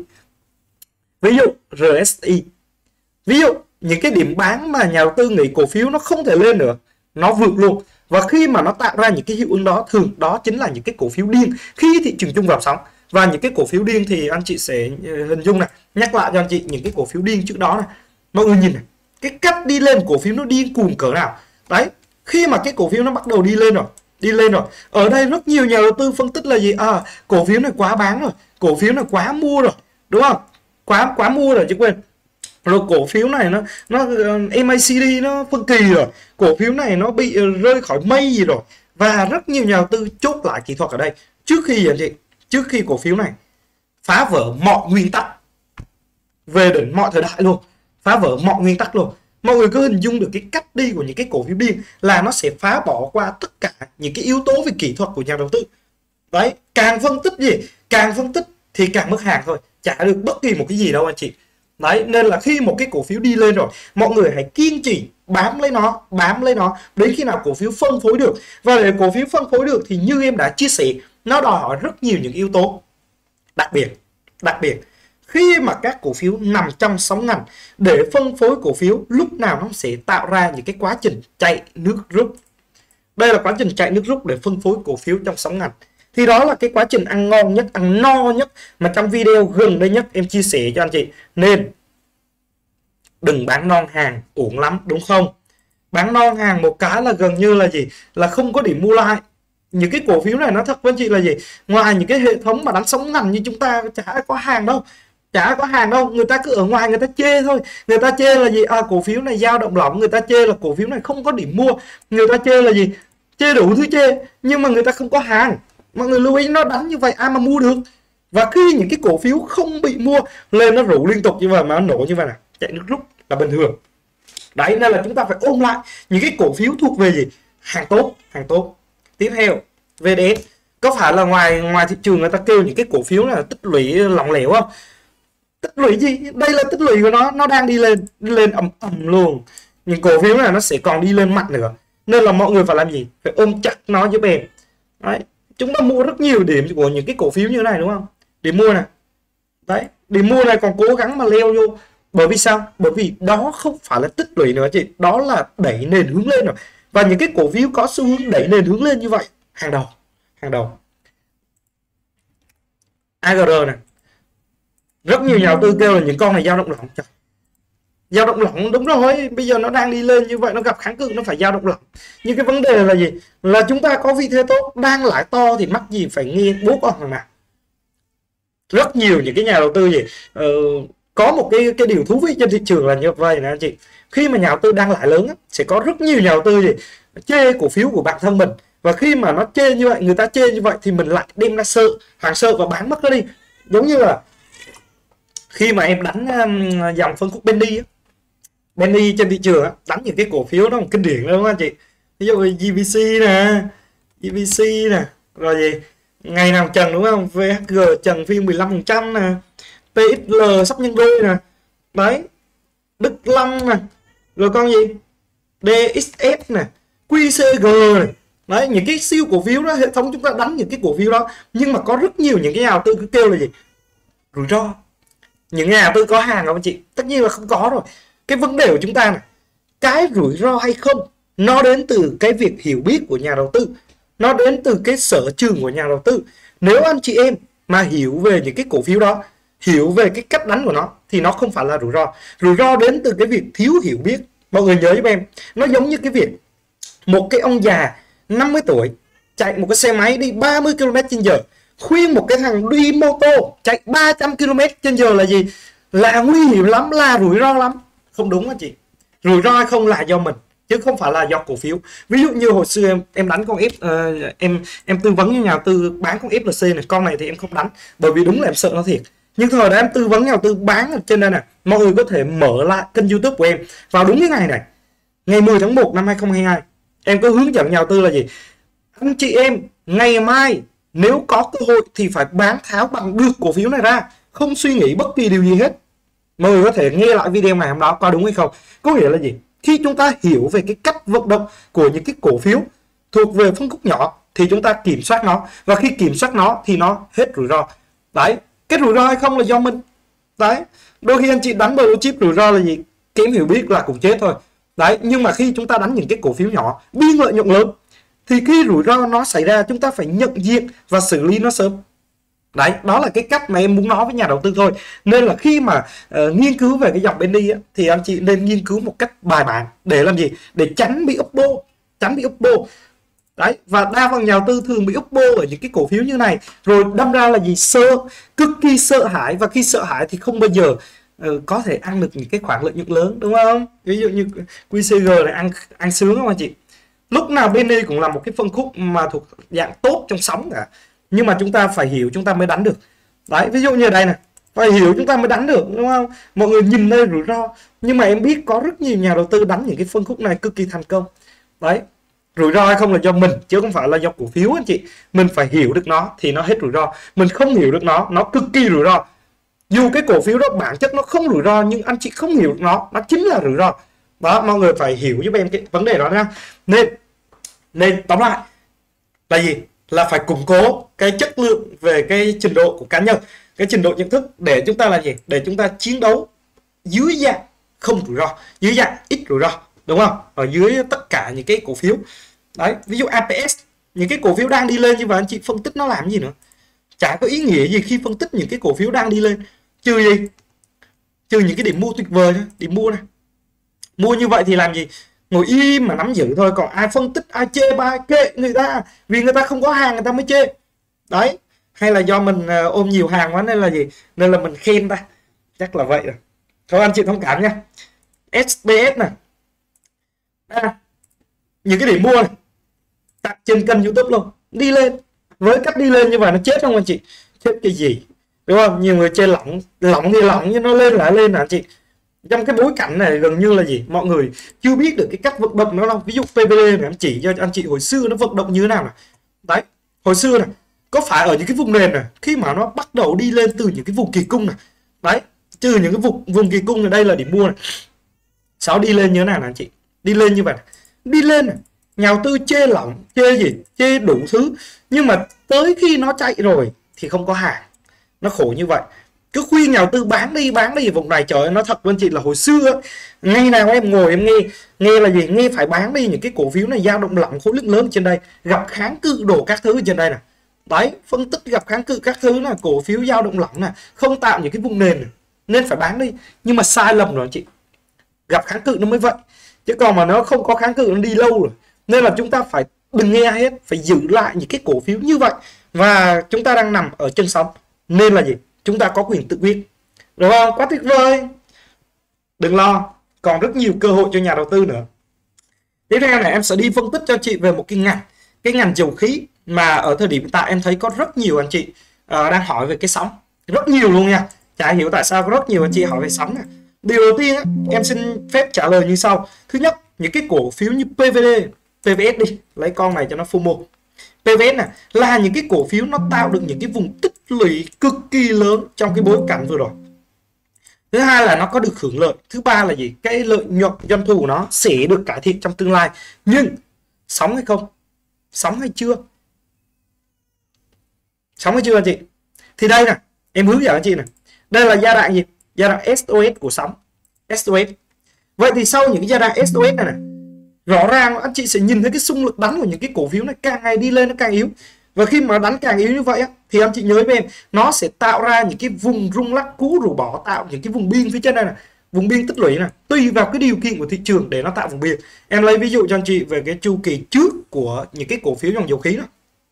ví dụ rờ ét i, ví dụ những cái điểm bán mà nhà đầu tư nghĩ cổ phiếu nó không thể lên nữa, nó vượt luôn. Và khi mà nó tạo ra những cái hiệu ứng đó, thường đó chính là những cái cổ phiếu điên khi thị trường chung vào sóng. Và những cái cổ phiếu điên thì anh chị sẽ hình dung này, nhắc lại cho anh chị những cái cổ phiếu điên trước đó này. Mọi người nhìn này, cái cách đi lên cổ phiếu nó điên cuồng cỡ nào. Đấy, khi mà cái cổ phiếu nó bắt đầu đi lên rồi, đi lên rồi. Ở đây rất nhiều nhà đầu tư phân tích là gì? À, cổ phiếu này quá bán rồi, cổ phiếu này quá mua rồi, đúng không? Quá quá mua rồi chứ quên. Rồi cổ phiếu này nó nó em a xê đê nó phân kỳ rồi, cổ phiếu này nó bị rơi khỏi mây gì rồi. Và rất nhiều nhà đầu tư chốt lại kỹ thuật ở đây trước khi gì? Trước khi cổ phiếu này phá vỡ mọi nguyên tắc về đỉnh mọi thời đại luôn, phá vỡ mọi nguyên tắc luôn. Mọi người cứ hình dung được cái cách đi của những cái cổ phiếu điên là nó sẽ phá bỏ qua tất cả những cái yếu tố về kỹ thuật của nhà đầu tư. Đấy, càng phân tích gì, càng phân tích thì càng mất hàng thôi, chả được bất kỳ một cái gì đâu anh chị. Đấy, nên là khi một cái cổ phiếu đi lên rồi, mọi người hãy kiên trì bám lấy nó, bám lấy nó đến khi nào cổ phiếu phân phối được. Và để cổ phiếu phân phối được thì như em đã chia sẻ, nó đòi hỏi rất nhiều những yếu tố. Đặc biệt, đặc biệt khi mà các cổ phiếu nằm trong sóng ngành, để phân phối cổ phiếu lúc nào nó sẽ tạo ra những cái quá trình chạy nước rút. Đây là quá trình chạy nước rút để phân phối cổ phiếu trong sóng ngành. Thì đó là cái quá trình ăn ngon nhất, ăn no nhất mà trong video gần đây nhất em chia sẻ cho anh chị. Nên đừng bán non hàng, uổng lắm đúng không? Bán non hàng một cái là gần như là gì? Là không có điểm mua lại. Những cái cổ phiếu này nó thật với anh chị là gì? Ngoài những cái hệ thống mà đánh sóng ngành như chúng ta chả có hàng đâu. Chả có hàng đâu, người ta cứ ở ngoài người ta chê thôi. Người ta chê là gì? À, cổ phiếu này dao động lỏng, người ta chê là cổ phiếu này không có điểm mua. Người ta chê là gì? Chê đủ thứ chê, nhưng mà người ta không có hàng. Mọi người lưu ý, nó đánh như vậy ai mà mua được. Và khi những cái cổ phiếu không bị mua lên, nó rủ liên tục như vậy mà nó nổ như vậy này, chạy nước rút là bình thường. Đấy, nên là chúng ta phải ôm lại những cái cổ phiếu thuộc về gì? Hàng tốt, hàng tốt. Tiếp theo, vê đê ét. Có phải là ngoài ngoài thị trường người ta kêu những cái cổ phiếu là tích lũy lỏng lẻo không? Tích lũy gì? Đây là tích lũy của nó, nó đang đi lên, đi lên ầm ầm luôn. Những cổ phiếu này nó sẽ còn đi lên mạnh nữa. Nên là mọi người phải làm gì? Phải ôm chặt nó giúp em. Đấy, chúng ta mua rất nhiều điểm của những cái cổ phiếu như thế này đúng không? Điểm mua này. Đấy, điểm mua này còn cố gắng mà leo vô. Bởi vì sao? Bởi vì đó không phải là tích lũy nữa chị, đó là đẩy nền hướng lên rồi. Và những cái cổ phiếu có xu hướng đẩy nền hướng lên như vậy, hàng đầu, hàng đầu. a giê rờ này, rất nhiều nhà đầu tư kêu là những con này dao động lỏng. Trời, dao động lỏng đúng rồi, bây giờ nó đang đi lên như vậy, nó gặp kháng cự, nó phải dao động lỏng. Nhưng cái vấn đề là gì? Là chúng ta có vị thế tốt, đang lãi to thì mắc gì phải nghe bố con thằng nào. Rất nhiều những cái nhà đầu tư gì uh, có một cái cái điều thú vị trên thị trường là như vậy nè anh chị. Khi mà nhà đầu tư đang lãi lớn á, sẽ có rất nhiều nhà đầu tư gì chê cổ phiếu của bản thân mình, và khi mà nó chê như vậy, người ta chê như vậy thì mình lại đem ra sợ, hàng sợ và bán mất nó đi. Giống như là khi mà em đánh um, dòng phân khúc Benny á, Benny trên thị trường á, đánh những cái cổ phiếu nó kinh điển đúng không anh chị? Ví dụ giê vê xê nè, giê vê xê nè, rồi gì ngày nào trần đúng không, vê hát giê trần phiên mười lăm phần trăm nè, pê ích lờ sắp nhân đôi nè, đấy, Đức Long nè, rồi con gì đê ích ép nè, quy xê giê này. Đấy, những cái siêu cổ phiếu đó, hệ thống chúng ta đánh những cái cổ phiếu đó, nhưng mà có rất nhiều những cái nhà đầu tư cứ kêu là gì rủi ro. Những nhà đầu tư có hàng không anh chị? Tất nhiên là không có rồi. Cái vấn đề của chúng ta này, cái rủi ro hay không, nó đến từ cái việc hiểu biết của nhà đầu tư, nó đến từ cái sở trường của nhà đầu tư. Nếu anh chị em mà hiểu về những cái cổ phiếu đó, hiểu về cái cách đánh của nó, thì nó không phải là rủi ro. Rủi ro đến từ cái việc thiếu hiểu biết. Mọi người nhớ giúp em, nó giống như cái việc một cái ông già năm mươi tuổi chạy một cái xe máy đi ba mươi ki lô mét trên giờ, khuyên một cái thằng đi mô tô chạy ba trăm ki lô mét trên giờ là gì? Là nguy hiểm lắm, là rủi ro lắm. Không đúng anh chị. Rủi ro hay không là do mình, chứ không phải là do cổ phiếu. Ví dụ như hồi xưa em em đánh con F, uh, em em tư vấn với nhà đầu tư bán con ép lờ xê này, con này thì em không đánh bởi vì đúng là em sợ nó thiệt. Nhưng thời đó em tư vấn nhà đầu tư bán, trên đây này mọi người có thể mở lại kênh YouTube của em vào đúng cái ngày này, ngày mười tháng một năm hai không hai hai. Em có hướng dẫn nhà đầu tư là gì? Anh chị em ngày mai nếu có cơ hội thì phải bán tháo bằng được cổ phiếu này ra, không suy nghĩ bất kỳ điều gì hết. Mọi người có thể nghe lại video ngày hôm đó có đúng hay không. Có nghĩa là gì? Khi chúng ta hiểu về cái cách vận động của những cái cổ phiếu thuộc về phân khúc nhỏ thì chúng ta kiểm soát nó, và khi kiểm soát nó thì nó hết rủi ro. Đấy, cái rủi ro hay không là do mình. Đấy, đôi khi anh chị đánh blue chip rủi ro là gì? Kém hiểu biết là cũng chết thôi. Đấy, nhưng mà khi chúng ta đánh những cái cổ phiếu nhỏ biên lợi nhuận lớn thì khi rủi ro nó xảy ra, chúng ta phải nhận diện và xử lý nó sớm. Đấy, đó là cái cách mà em muốn nói với nhà đầu tư thôi. Nên là khi mà uh, nghiên cứu về cái dòng Benny á, thì anh chị nên nghiên cứu một cách bài bản để làm gì? Để tránh bị úp bô, tránh bị úp bô. Đấy, và đa phần nhà đầu tư thường bị úp bô ở những cái cổ phiếu như này, rồi đâm ra là gì? Sợ, cực kỳ sợ hãi, và khi sợ hãi thì không bao giờ uh, có thể ăn được những cái khoản lợi nhuận lớn, đúng không? Ví dụ như quy xê giê này ăn ăn sướng không anh chị? Lúc nào Benny cũng là một cái phân khúc mà thuộc dạng tốt trong sóng cả, nhưng mà chúng ta phải hiểu chúng ta mới đánh được. Đấy, ví dụ như đây này, phải hiểu chúng ta mới đánh được, đúng không? Mọi người nhìn đây rủi ro, nhưng mà em biết có rất nhiều nhà đầu tư đánh những cái phân khúc này cực kỳ thành công. Đấy, rủi ro hay không là do mình chứ không phải là do cổ phiếu anh chị. Mình phải hiểu được nó thì nó hết rủi ro. Mình không hiểu được nó, nó cực kỳ rủi ro. Dù cái cổ phiếu đó bản chất nó không rủi ro, nhưng anh chị không hiểu được nó, nó chính là rủi ro. Đó, mọi người phải hiểu giúp em cái vấn đề đó nha. Nên nên tóm lại là gì? Là phải củng cố cái chất lượng về cái trình độ của cá nhân, cái trình độ nhận thức, để chúng ta là gì? Để chúng ta chiến đấu dưới dạng không rủi ro, dưới dạng ít rủi ro, đúng không? Ở dưới tất cả những cái cổ phiếu. Đấy, ví dụ a pê ét, những cái cổ phiếu đang đi lên, nhưng mà anh chị phân tích nó làm gì nữa? Chả có ý nghĩa gì khi phân tích những cái cổ phiếu đang đi lên, trừ gì? Trừ những cái điểm mua tuyệt vời thôi, điểm mua này. Mua như vậy thì làm gì? Ngồi im mà nắm giữ thôi, còn ai phân tích, ai chê bai kệ người ta, vì người ta không có hàng người ta mới chê. Đấy, hay là do mình uh, ôm nhiều hàng quá nên là gì? Nên là mình khen ta, chắc là vậy rồi. Thôi anh chị thông cảm nha. ét pê ét này, à, những cái điểm mua này đặt trên kênh YouTube luôn, đi lên với cách đi lên như vậy nó chết không anh chị? Chết cái gì, đúng không? Nhiều người chê lỏng, lỏng thì lỏng nhưng nó lên lại lên nè anh chị. Trong cái bối cảnh này gần như là gì? Mọi người chưa biết được cái cách vận động nó đâu. Ví dụ pê vê đê này em chỉ cho anh chị hồi xưa nó vận động như thế nào này. Đấy, hồi xưa này có phải ở những cái vùng nền này, khi mà nó bắt đầu đi lên từ những cái vùng kỳ cung này, đấy, trừ những cái vùng vùng kỳ cung này, đây là điểm mua này, sau đi lên như thế nào này anh chị? Đi lên như vậy này. Đi lên này, nhà đầu tư chê lỏng, chê gì? Chê đủ thứ, nhưng mà tới khi nó chạy rồi thì không có hàng, nó khổ như vậy. cứ khuyên nhà đầu tư bán đi bán đi vùng này. Trời ơi, nói thật với anh chị là hồi xưa ngày nào em ngồi em nghe nghe là gì, nghe phải bán đi những cái cổ phiếu này dao động lỏng khối lượng lớn trên đây, gặp kháng cự đổ các thứ trên đây này. Đấy, phân tích gặp kháng cự các thứ là cổ phiếu dao động lỏng này, không tạo những cái vùng nền này, nên phải bán đi. Nhưng mà sai lầm rồi anh chị, gặp kháng cự nó mới vậy, chứ còn mà nó không có kháng cự nó đi lâu rồi. Nên là chúng ta phải đừng nghe hết, phải giữ lại những cái cổ phiếu như vậy. Và chúng ta đang nằm ở chân sóng nên là gì, chúng ta có quyền tự quyết, đúng không? Quá tuyệt vời, đừng lo, còn rất nhiều cơ hội cho nhà đầu tư nữa. Tiếp theo này em sẽ đi phân tích cho chị về một cái ngành, cái ngành dầu khí mà ở thời điểm hiện tại em thấy có rất nhiều anh chị uh, đang hỏi về cái sóng, rất nhiều luôn nha. Chả hiểu tại sao có rất nhiều anh chị hỏi về sóng này. Điều đầu tiên á, em xin phép trả lời như sau. Thứ nhất, những cái cổ phiếu như pê vê đê, pê vê ét đi, lấy con này cho nó FOMO. pê vê ét này là những cái cổ phiếu nó tạo được những cái vùng tích lũy cực kỳ lớn trong cái bối cảnh vừa rồi. Thứ hai là nó có được hưởng lợi. Thứ ba là gì? Cái lợi nhuận doanh thu của nó sẽ được cải thiện trong tương lai. Nhưng sóng hay không? Sóng hay chưa? Sóng hay chưa anh chị? Thì đây nè, em hướng dẫn anh chị này. Đây là giai đoạn gì? Giai đoạn ét ô ét của sóng. ét ô ét. Vậy thì sau những cái giai đoạn ét ô ét này này, rõ ràng anh chị sẽ nhìn thấy cái xung lực đánh của những cái cổ phiếu này càng ngày đi lên nó càng yếu. Và khi mà đánh càng yếu như vậy á, thì anh chị nhớ với em, nó sẽ tạo ra những cái vùng rung lắc cú rủ bỏ, tạo những cái vùng biên phía trên đây này, vùng biên tích lũy này, tùy vào cái điều kiện của thị trường để nó tạo vùng biên. Em lấy ví dụ cho anh chị về cái chu kỳ trước của những cái cổ phiếu dòng dầu khí đó.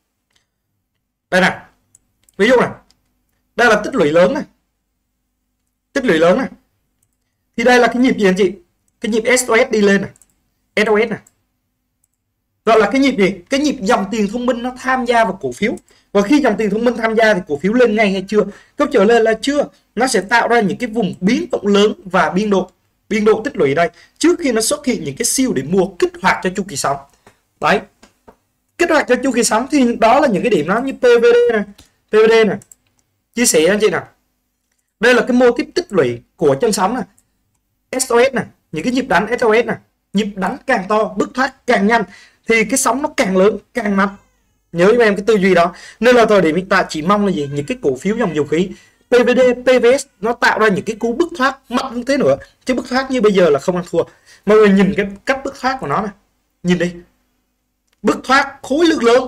Đây này, ví dụ này, đây là tích lũy lớn này, tích lũy lớn này, thì đây là cái nhịp gì anh chị? Cái nhịp ét ô ét đi lên này, ét ô ét này, gọi là cái nhịp gì? Cái nhịp dòng tiền thông minh nó tham gia vào cổ phiếu. Và khi dòng tiền thông minh tham gia thì cổ phiếu lên ngay hay chưa? Câu trả lời là chưa. Nó sẽ tạo ra những cái vùng biến động lớn và biên độ biên độ tích lũy đây trước khi nó xuất hiện những cái siêu để mua kích hoạt cho chu kỳ sóng. Đấy, kích hoạt cho chu kỳ sóng thì đó là những cái điểm đó như pê vê đê này, pê vê đê này. Chia sẻ anh chị nào. Đây là cái mô típ tích lũy của chân sóng này, ét ô ét này, những cái nhịp đánh ét ô ét này, nhịp đánh càng to, bứt thoát càng nhanh thì cái sóng nó càng lớn, càng mạnh. Nhớ với em cái tư duy đó. Nên là thời điểm hiện tại chỉ mong là gì? Những cái cổ phiếu dòng dầu khí pê vê đê, pê vê ét nó tạo ra những cái cú bứt thoát mạnh như thế nữa. Chứ bứt thoát như bây giờ là không ăn thua. Mọi người nhìn cái cách bứt thoát của nó này, nhìn đi, bứt thoát khối lượng lớn,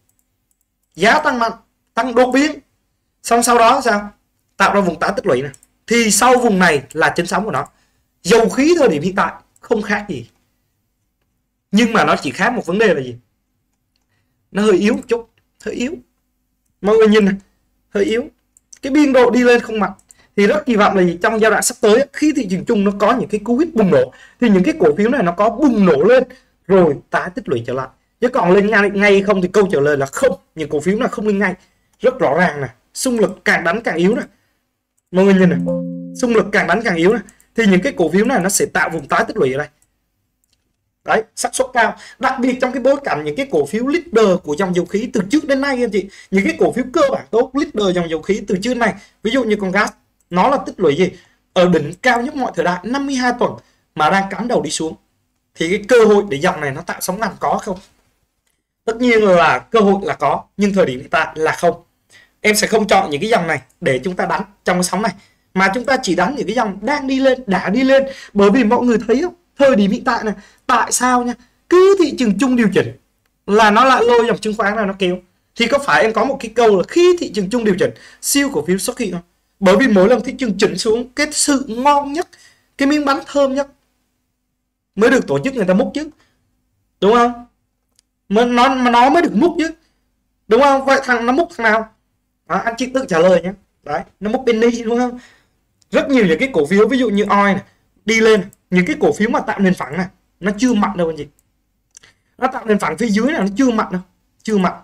giá tăng mạnh, tăng đột biến, xong sau đó sao? Tạo ra vùng tái tích lũy này. Thì sau vùng này là chân sóng của nó. Dầu khí thời điểm hiện tại không khác gì, nhưng mà nó chỉ khác một vấn đề là gì? Nó hơi yếu một chút, hơi yếu. Mọi người nhìn này, hơi yếu. Cái biên độ đi lên không mạnh. Thì rất kỳ vọng là gì? Trong giai đoạn sắp tới, khi thị trường chung nó có những cái cú hích bùng nổ, thì những cái cổ phiếu này nó có bùng nổ lên rồi tái tích lũy trở lại. Chứ còn lên ngay, ngay không thì câu trả lời là không. Những cổ phiếu này không lên ngay. Rất rõ ràng này, xung lực càng đánh càng yếu này. Mọi người nhìn này, xung lực càng đánh càng yếu này. Thì những cái cổ phiếu này nó sẽ tạo vùng tái tích lũy ở đây. Đấy, xác suất cao. Đặc biệt trong cái bối cảnh những cái cổ phiếu leader của dòng dầu khí từ trước đến nay anh chị, những cái cổ phiếu cơ bản tốt leader dòng dầu khí từ trước đến nay, ví dụ như con gas, nó là tích lũy gì? Ở đỉnh cao nhất mọi thời đại năm mươi hai tuần mà đang cắm đầu đi xuống. Thì cái cơ hội để dòng này nó tạo sóng ngắn có không? Tất nhiên là cơ hội là có, nhưng thời điểm hiện tại là không. Em sẽ không chọn những cái dòng này để chúng ta đánh trong cái sóng này, mà chúng ta chỉ đánh những cái dòng đang đi lên, đã đi lên. Bởi vì mọi người thấy không? Thời điểm hiện tại này, tại sao nha, cứ thị trường chung điều chỉnh là nó lại lôi dòng chứng khoán nào nó kéo. Thì có phải em có một cái câu là khi thị trường chung điều chỉnh, siêu cổ phiếu xuất hiện không? Bởi vì mỗi lần thị trường chỉnh xuống, cái sự ngon nhất, cái miếng bánh thơm nhất mới được tổ chức người ta múc chứ, đúng không? Mà nó, mà nó mới được múc chứ, đúng không? Vậy thằng nó múc thằng nào? Đó, anh chị tự trả lời nhé. Đấy, nó múc penny, đúng không? Rất nhiều những cái cổ phiếu ví dụ như oil này, đi lên, những cái cổ phiếu mà tạo nền phẳng này nó chưa mạnh đâu anh chị. Nó tạo nền phẳng phía dưới này nó chưa mạnh đâu, chưa mạnh.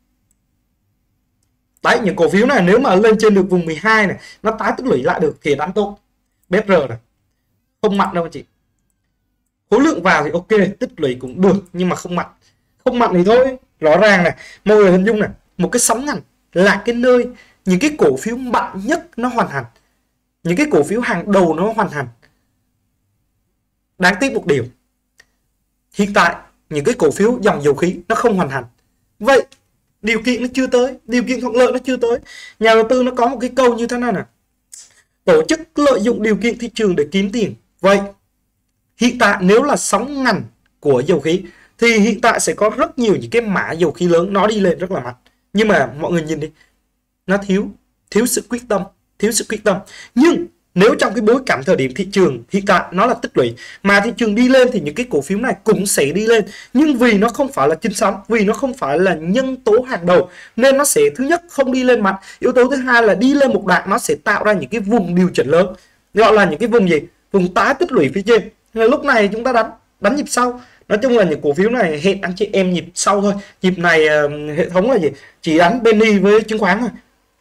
Đấy, những cổ phiếu này nếu mà lên trên được vùng mười hai này, nó tái tích lũy lại được thì đánh tốt. bê ép rờ này không mạnh đâu anh chị. Khối lượng vào thì ok, tích lũy cũng được nhưng mà không mạnh. Không mạnh thì thôi, rõ ràng này, mọi người hình dung này, một cái sóng ngắn là cái nơi những cái cổ phiếu mạnh nhất nó hoàn thành. Những cái cổ phiếu hàng đầu nó hoàn thành. Đáng tiếc một điều, hiện tại những cái cổ phiếu dòng dầu khí nó không hoàn thành. Vậy điều kiện nó chưa tới, điều kiện thuận lợi nó chưa tới. Nhà đầu tư nó có một cái câu như thế này nè, Tổ chức lợi dụng điều kiện thị trường để kiếm tiền. Vậy hiện tại nếu là sóng ngành của dầu khí thì hiện tại sẽ có rất nhiều những cái mã dầu khí lớn nó đi lên rất là mạnh. Nhưng mà mọi người nhìn đi, nó thiếu thiếu sự quyết tâm, thiếu sự quyết tâm. Nhưng nếu trong cái bối cảnh thời điểm thị trường hiện tại nó là tích lũy, mà thị trường đi lên thì những cái cổ phiếu này cũng sẽ đi lên. Nhưng vì nó không phải là chính sóng, vì nó không phải là nhân tố hàng đầu, nên nó sẽ thứ nhất không đi lên mạnh. Yếu tố thứ hai là đi lên một đoạn nó sẽ tạo ra những cái vùng điều chỉnh lớn, gọi là những cái vùng gì? Vùng tái tích lũy phía trên. Nên lúc này chúng ta đánh đánh nhịp sau. Nói chung là những cổ phiếu này hẹn anh chị em nhịp sau thôi. Nhịp này uh, hệ thống là gì? Chỉ đánh penny với chứng khoán thôi.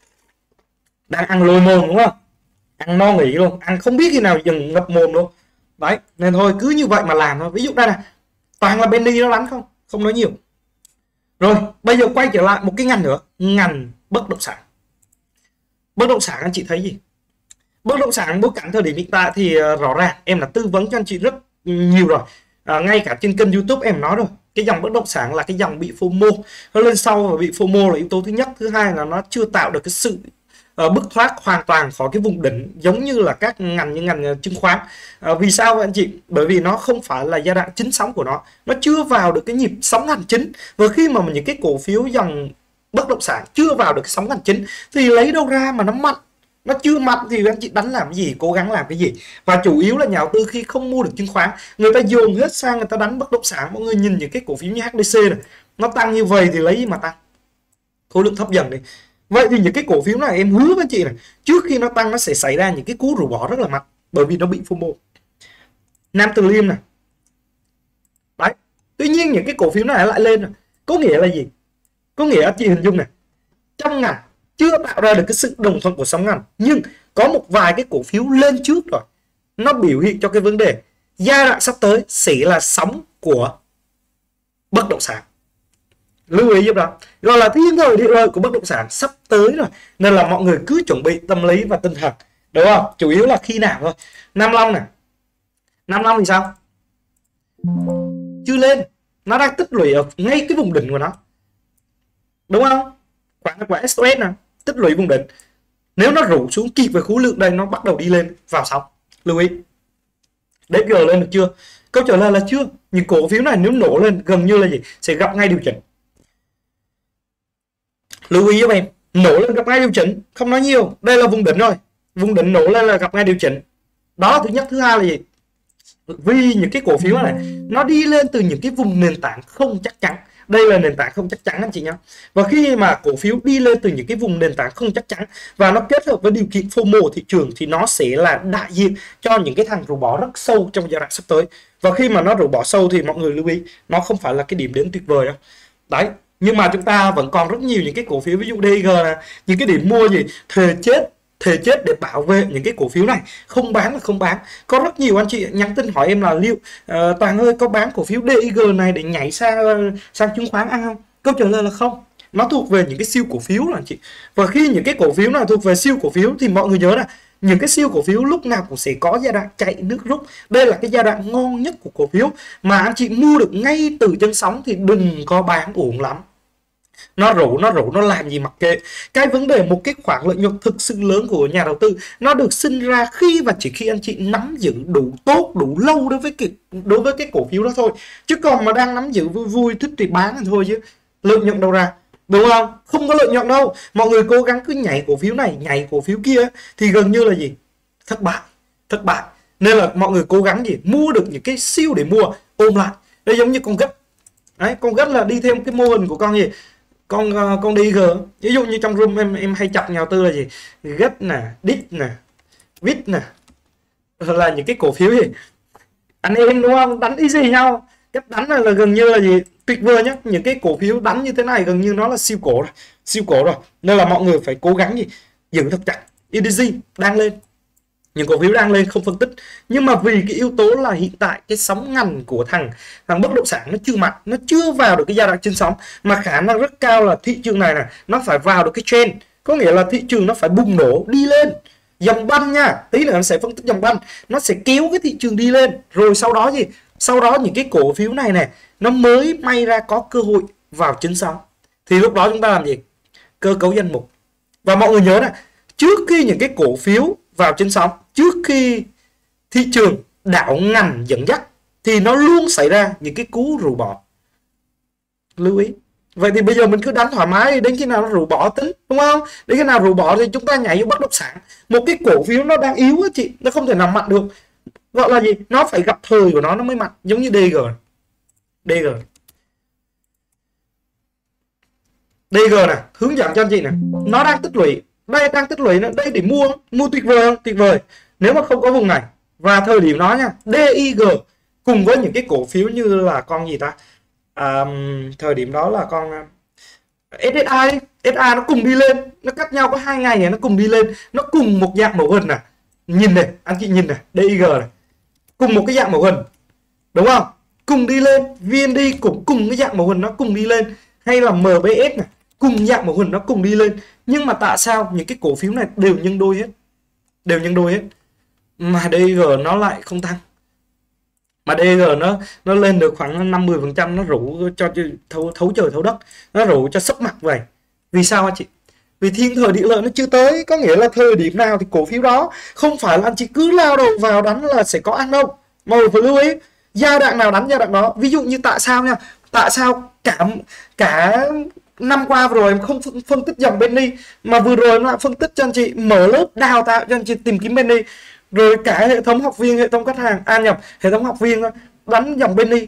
Đang ăn lôi mồm đúng không? Ăn no nghỉ luôn, ăn không biết khi nào dừng ngập mồm luôn. Đấy, nên thôi cứ như vậy mà làm thôi. Ví dụ đây này, toàn là penny nó đánh không? Không nói nhiều. Rồi, bây giờ quay trở lại một cái ngành nữa, ngành bất động sản. Bất động sản anh chị thấy gì? Bất động sản bối cảnh thời điểm hiện tại thì uh, rõ ràng em là tư vấn cho anh chị rất nhiều rồi. À, ngay cả trên kênh YouTube em nói rồi, cái dòng bất động sản là cái dòng bị FOMO. Nó lên sau và bị FOMO là yếu tố thứ nhất. Thứ hai là nó chưa tạo được cái sự uh, bứt thoát hoàn toàn khỏi cái vùng đỉnh giống như là các ngành như ngành chứng khoán. À, vì sao vậy anh chị? Bởi vì nó không phải là giai đoạn chính sóng của nó, nó chưa vào được cái nhịp sóng hành chính. Và khi mà những cái cổ phiếu dòng bất động sản chưa vào được cái sóng hành chính thì lấy đâu ra mà nó mạnh? Nó chưa mạnh thì anh chị đánh làm cái gì, cố gắng làm cái gì? Và chủ yếu là nhà đầu tư khi không mua được chứng khoán, người ta dồn hết sang người ta đánh bất động sản. Mọi người nhìn những cái cổ phiếu như hát đê xê này, nó tăng như vậy thì lấy gì mà tăng? Khối lượng thấp dần đi. Vậy thì những cái cổ phiếu này em hứa với anh chị này, trước khi nó tăng nó sẽ xảy ra những cái cú rũ bỏ rất là mạnh, bởi vì nó bị FOMO. Nam Từ Liêm này, đấy. Tuy nhiên những cái cổ phiếu này lại lên rồi. Có nghĩa là gì? Có nghĩa anh chị hình dung này, trong ngành chưa tạo ra được cái sự đồng thuận của sóng ngành, nhưng có một vài cái cổ phiếu lên trước rồi, nó biểu hiện cho cái vấn đề giai đoạn sắp tới sẽ là sóng của bất động sản. Lưu ý giúp đó, gọi là thiên thời địa lợi của bất động sản sắp tới rồi, nên là mọi người cứ chuẩn bị tâm lý và tinh thần, đúng không? Chủ yếu là khi nào thôi. Nam Long này, Nam Long thì sao? Chưa lên, nó đang tích lũy ở ngay cái vùng đỉnh của nó, đúng không? Khoảng quả ét o ét nè, tích lũy vùng đỉnh. Nếu nó rủ xuống kịp với khối lượng đây, nó bắt đầu đi lên vào sóng. Lưu ý. đê giê lên được chưa? Câu trả lời là chưa. Những cổ phiếu này nếu nổ lên gần như là gì? Sẽ gặp ngay điều chỉnh. Lưu ý giúp em, nổ lên gặp ngay điều chỉnh, không nói nhiều. Đây là vùng đỉnh rồi. Vùng đỉnh nổ lên là gặp ngay điều chỉnh. Đó là thứ nhất. Thứ hai là gì? Vì những cái cổ phiếu này nó đi lên từ những cái vùng nền tảng không chắc chắn. Đây là nền tảng không chắc chắn anh chị nhé. Và khi mà cổ phiếu đi lên từ những cái vùng nền tảng không chắc chắn và nó kết hợp với điều kiện FOMO của thị trường thì nó sẽ là đại diện cho những cái thằng rũ bỏ rất sâu trong giai đoạn sắp tới. Và khi mà nó rũ bỏ sâu thì mọi người lưu ý, nó không phải là cái điểm đến tuyệt vời đâu. Đấy, nhưng mà chúng ta vẫn còn rất nhiều những cái cổ phiếu, ví dụ đê giê là những cái điểm mua gì thề chết thề chết để bảo vệ những cái cổ phiếu này, không bán là không bán. Có rất nhiều anh chị nhắn tin hỏi em là Liêu, uh, Toàn ơi có bán cổ phiếu đê giê này để nhảy sang sang chứng khoán ăn không? Câu trả lời là không. Nó thuộc về những cái siêu cổ phiếu là anh chị. Và khi những cái cổ phiếu nào thuộc về siêu cổ phiếu thì mọi người nhớ là những cái siêu cổ phiếu lúc nào cũng sẽ có giai đoạn chạy nước rút. Đây là cái giai đoạn ngon nhất của cổ phiếu mà anh chị mua được ngay từ chân sóng thì đừng có bán uổng lắm. Nó rủ nó rủ nó làm gì mặc kệ. Cái vấn đề một cái khoản lợi nhuận thực sự lớn của nhà đầu tư nó được sinh ra khi và chỉ khi anh chị nắm giữ đủ tốt, đủ lâu đối với cái đối với cái cổ phiếu đó thôi. Chứ còn mà đang nắm giữ vui vui thích thì bán thì thôi, chứ lợi nhuận đâu ra, đúng không? Không có lợi nhuận đâu. Mọi người cố gắng cứ nhảy cổ phiếu này nhảy cổ phiếu kia thì gần như là gì? Thất bại, thất bại. Nên là mọi người cố gắng gì? Mua được những cái siêu để mua, ôm lại. Đây giống như con gất. Đấy, con gất là đi theo cái mô hình của con gì? Con uh, con đê giê. Ví dụ như trong room em em hay chọc nhà đầu tư là gì? Gất nè, đít nè, vít nè, là những cái cổ phiếu gì anh em đúng không? Đánh easy nhau. Cách đánh này là gần như là gì? Tuyệt vời nhá. Những cái cổ phiếu đánh như thế này gần như nó là siêu cổ rồi, siêu cổ rồi. Nên là mọi người phải cố gắng gì? Giữ thật chặt. e đê giê đang lên, những cổ phiếu đang lên không phân tích, nhưng mà vì cái yếu tố là hiện tại cái sóng ngành của thằng thằng bất động sản nó chưa mạnh, nó chưa vào được cái giai đoạn trên sóng, mà khả năng rất cao là thị trường này này nó phải vào được cái trend, có nghĩa là thị trường nó phải bùng nổ đi lên dòng banh nha. Tí nữa em sẽ phân tích dòng banh, nó sẽ kéo cái thị trường đi lên, rồi sau đó gì sau đó những cái cổ phiếu này này nó mới may ra có cơ hội vào chính sóng, thì lúc đó chúng ta làm gì? Cơ cấu danh mục. Và mọi người nhớ này, trước khi những cái cổ phiếu vào trên sóng trước khi thị trường đảo ngầm dẫn dắt thì nó luôn xảy ra những cái cú rũ bỏ. Lưu ý. Vậy thì bây giờ mình cứ đánh thoải mái đến khi nào nó rũ bỏ tính, đúng không? Đến khi nào rũ bỏ thì chúng ta nhảy vô bất động sản. Một cái cổ phiếu nó đang yếu á chị, nó không thể nào mạnh được. Gọi là gì? Nó phải gặp thời của nó nó mới mạnh, giống như đê giê. đê giê. đê giê này, hướng dẫn cho anh chị này. Nó đang tích lũy, đây đang tích lũy này, đây để mua, mua tuyệt vời không? Tuyệt vời. Nếu mà không có vùng này và thời điểm đó nha, đê i giê cùng với những cái cổ phiếu như là con gì ta? À, thời điểm đó là con ét ét i, ét a nó cùng đi lên, nó cắt nhau có hai ngày này nó cùng đi lên, nó cùng một dạng màu hình này. Nhìn này, anh chị nhìn này, đê i giê này. Cùng một cái dạng màu hình. Đúng không? Cùng đi lên, vê en đê cũng cùng cái dạng màu hình nó cùng đi lên, hay là em bê ét này, cùng dạng màu hình nó cùng đi lên. Nhưng mà tại sao những cái cổ phiếu này đều nhân đôi hết? Đều nhân đôi hết. Mà đê i giê nó lại không tăng. Mà đê giê nó nó lên được khoảng năm mươi phần trăm, nó rủ cho thấu, thấu trời thấu đất, nó rủ cho sốc mặt vậy. Vì sao anh chị? Vì thiên thời địa lợi nó chưa tới, có nghĩa là thời điểm nào thì cổ phiếu đó không phải là anh chị cứ lao đầu vào đánh là sẽ có ăn đâu. Mà phải lưu ý, giai đoạn nào đánh giai đoạn đó. Ví dụ như tại sao nha, tại sao cả cả năm qua vừa rồi em không phân tích dòng Penny, mà vừa rồi em lại phân tích cho anh chị, mở lớp đào tạo cho anh chị tìm kiếm Penny, rồi cả hệ thống học viên, hệ thống khách hàng, an à, nhập hệ thống học viên đánh dòng Penny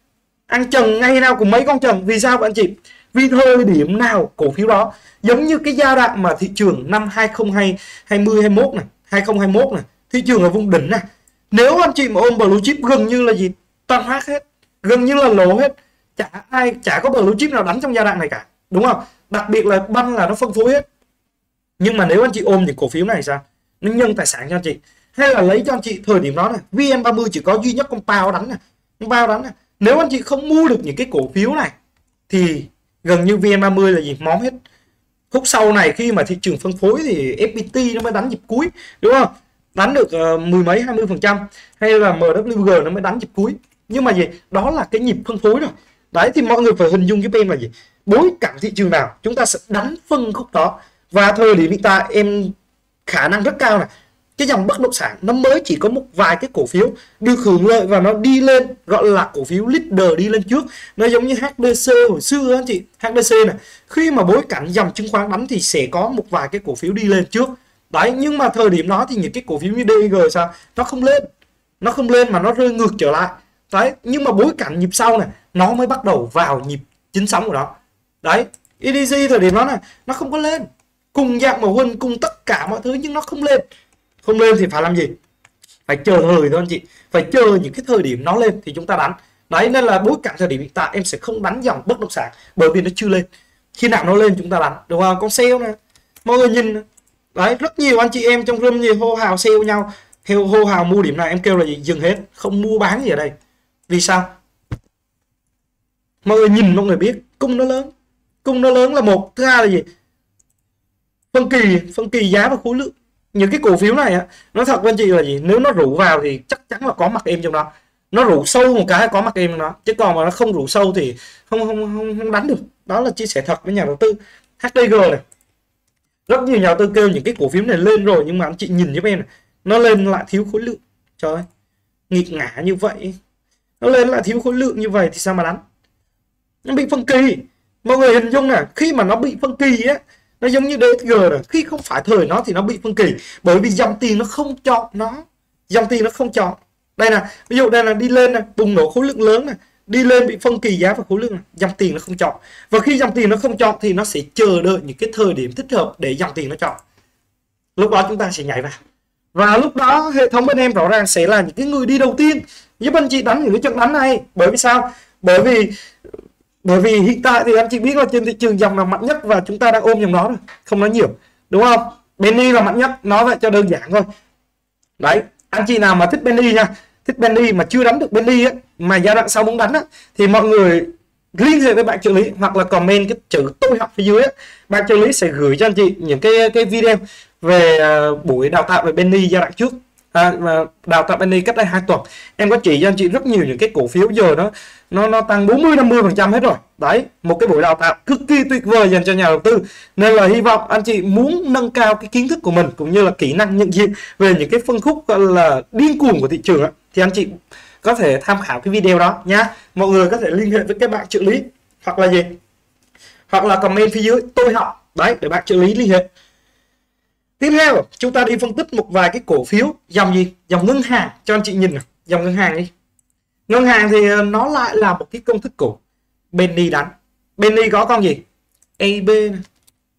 ăn chừng, ngày nào cũng mấy con chừng. Vì sao anh chị? Vì thời điểm nào cổ phiếu đó giống như cái giai đoạn mà thị trường năm hai không hai không hai mốt này, hai không hai mốt này, thị trường ở vùng đỉnh này, nếu anh chị mà ôm blue chip gần như là gì, toàn phát hết, gần như là lỗ hết, chả ai chả có blue chip nào đánh trong giai đoạn này cả, đúng không? Đặc biệt là banh là nó phân phối hết. Nhưng mà nếu anh chị ôm những cổ phiếu này sao, nó nhân tài sản cho anh chị, hay là lấy cho anh chị thời điểm đó này, vê en ba mươi chỉ có duy nhất con bao đánh này, con bao đánh này. Nếu anh chị không mua được những cái cổ phiếu này thì gần như vê en ba mươi là gì, móm hết. Khúc sau này khi mà thị trường phân phối thì ép pê tê nó mới đánh nhịp cuối, đúng không? Đánh được uh, mười mấy hai mươi phần trăm, hay là em vê giê nó mới đánh nhịp cuối. Nhưng mà gì, đó là cái nhịp phân phối rồi. Đấy thì mọi người phải hình dung giúp em là gì, bối cảnh thị trường nào chúng ta sẽ đánh phân khúc đó. Và thời điểm hiện tại em khả năng rất cao này, cái dòng bất động sản nó mới chỉ có một vài cái cổ phiếu được hưởng lợi và nó đi lên, gọi là cổ phiếu leader đi lên trước. Nó giống như hát đê xê hồi xưa anh chị, hát đê xê này, khi mà bối cảnh dòng chứng khoán đánh thì sẽ có một vài cái cổ phiếu đi lên trước. Đấy, nhưng mà thời điểm đó thì những cái cổ phiếu như đê i giê sao, nó không lên, nó không lên mà nó rơi ngược trở lại. Đấy, nhưng mà bối cảnh nhịp sau này nó mới bắt đầu vào nhịp chính sóng của nó. Đấy, e đê giê thời điểm đó này nó không có lên, cùng dạng màu hình, cùng tất cả mọi thứ, nhưng nó không lên. Không lên thì phải làm gì? Phải chờ thời thôi anh chị. Phải chờ những cái thời điểm nó lên thì chúng ta đánh. Đấy, nên là bối cảnh thời điểm hiện tại em sẽ không đánh dòng bất động sản bởi vì nó chưa lên. Khi nào nó lên chúng ta đánh, đúng không? Con sale này, mọi người nhìn. Đấy, rất nhiều anh chị em trong room gì hô hào sale nhau, hô, hô hào mua điểm này, em kêu là gì? Dừng hết, không mua bán gì ở đây. Vì sao? Mọi người nhìn, mọi người biết cung nó lớn. Cung nó lớn là một. Thứ hai là gì? Phân kỳ, phân kỳ giá và khối lượng. Những cái cổ phiếu này á, nó thật với anh chị là gì, nếu nó rủ vào thì chắc chắn là có mặt em trong đó. Nó rủ sâu một cái có mặt em trong đó, chứ còn mà nó không rủ sâu thì không không không, không đánh được. Đó là chia sẻ thật với nhà đầu tư. hát đê giê này, rất nhiều nhà đầu tư kêu những cái cổ phiếu này lên rồi, nhưng mà anh chị nhìn giúp em này, nó lên lại thiếu khối lượng. Trời ơi, nghịch ngã như vậy, nó lên lại thiếu khối lượng như vậy thì sao mà đánh? Nó bị phân kỳ. Mọi người hình dung này, khi mà nó bị phân kỳ á, nó giống như đê ét giê rồi, khi không phải thời nó thì nó bị phân kỳ, bởi vì dòng tiền nó không chọn nó, dòng tiền nó không chọn. Đây là ví dụ đây là đi lên này, bùng nổ khối lượng lớn này, đi lên bị phân kỳ giá và khối lượng này, dòng tiền nó không chọn. Và khi dòng tiền nó không chọn thì nó sẽ chờ đợi những cái thời điểm thích hợp để dòng tiền nó chọn. Lúc đó chúng ta sẽ nhảy vào, và lúc đó hệ thống bên em rõ ràng sẽ là những cái người đi đầu tiên giúp anh chị đánh những cái trận đánh này. Bởi vì sao? Bởi vì Bởi vì hiện tại thì anh chị biết là trên thị trường dòng nào mạnh nhất và chúng ta đang ôm dòng đó rồi, không nói nhiều, đúng không? Penny là mạnh nhất, nói vậy cho đơn giản thôi. Đấy, anh chị nào mà thích Penny nha, thích Penny mà chưa đánh được Penny á, mà giai đoạn sau muốn đánh á, thì mọi người liên hệ với bạn trợ lý hoặc là comment cái chữ tôi học phía dưới á, bạn trợ lý sẽ gửi cho anh chị những cái cái video về uh, buổi đào tạo về Penny giai đoạn trước. à, đào tạo penny cách đây hai tuần em có chỉ cho anh chị rất nhiều những cái cổ phiếu giờ nó nó nó tăng bốn mươi năm mươi phần trăm hết rồi. Đấy, một cái buổi đào tạo cực kỳ tuyệt vời dành cho nhà đầu tư. Nên là hy vọng anh chị muốn nâng cao cái kiến thức của mình cũng như là kỹ năng nhận diện về những cái phân khúc gọi là điên cuồng của thị trường á, thì anh chị có thể tham khảo cái video đó nhá. Mọi người có thể liên hệ với các bạn trợ lý hoặc là gì, hoặc là comment phía dưới tôi học đấy để bạn trợ lý liên hệ. Tiếp theo chúng ta đi phân tích một vài cái cổ phiếu dòng gì, dòng ngân hàng cho anh chị nhìn nào. Dòng ngân hàng đi, ngân hàng thì nó lại là một cái công thức cũ. Penny đánh, Penny có con gì a bê này.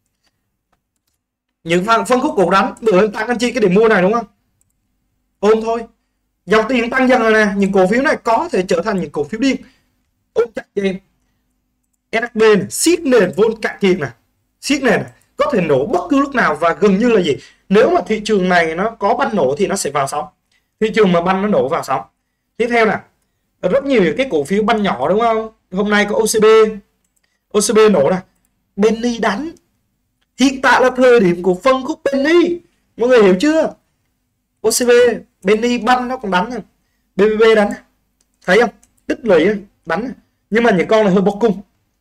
Những phân, phân khúc cổ đánh bữa lên tăng anh chị cái điểm mua này đúng không, ôm thôi. Dòng tiền tăng dần rồi nè, những cổ phiếu này có thể trở thành những cổ phiếu điên. Ôm chặt cho em ét hát bê này, siết nền vốn cạn kiệt này, siết nền này, có thể nổ bất cứ lúc nào. Và gần như là gì, nếu mà thị trường này nó có banh nổ thì nó sẽ vào sóng, thị trường mà banh nó nổ vào sóng. Tiếp theo nè, rất nhiều những cái cổ phiếu banh nhỏ đúng không, hôm nay có ô xê bê, ô xê bê nổ nè, Penny đánh. Hiện tại là thời điểm của phân khúc Penny, mọi người hiểu chưa? ô xê bê, Penny banh nó còn đánh nè, bê bê bê đánh, thấy không, tích lũy đánh. Nhưng mà những con này hơi bốc cung.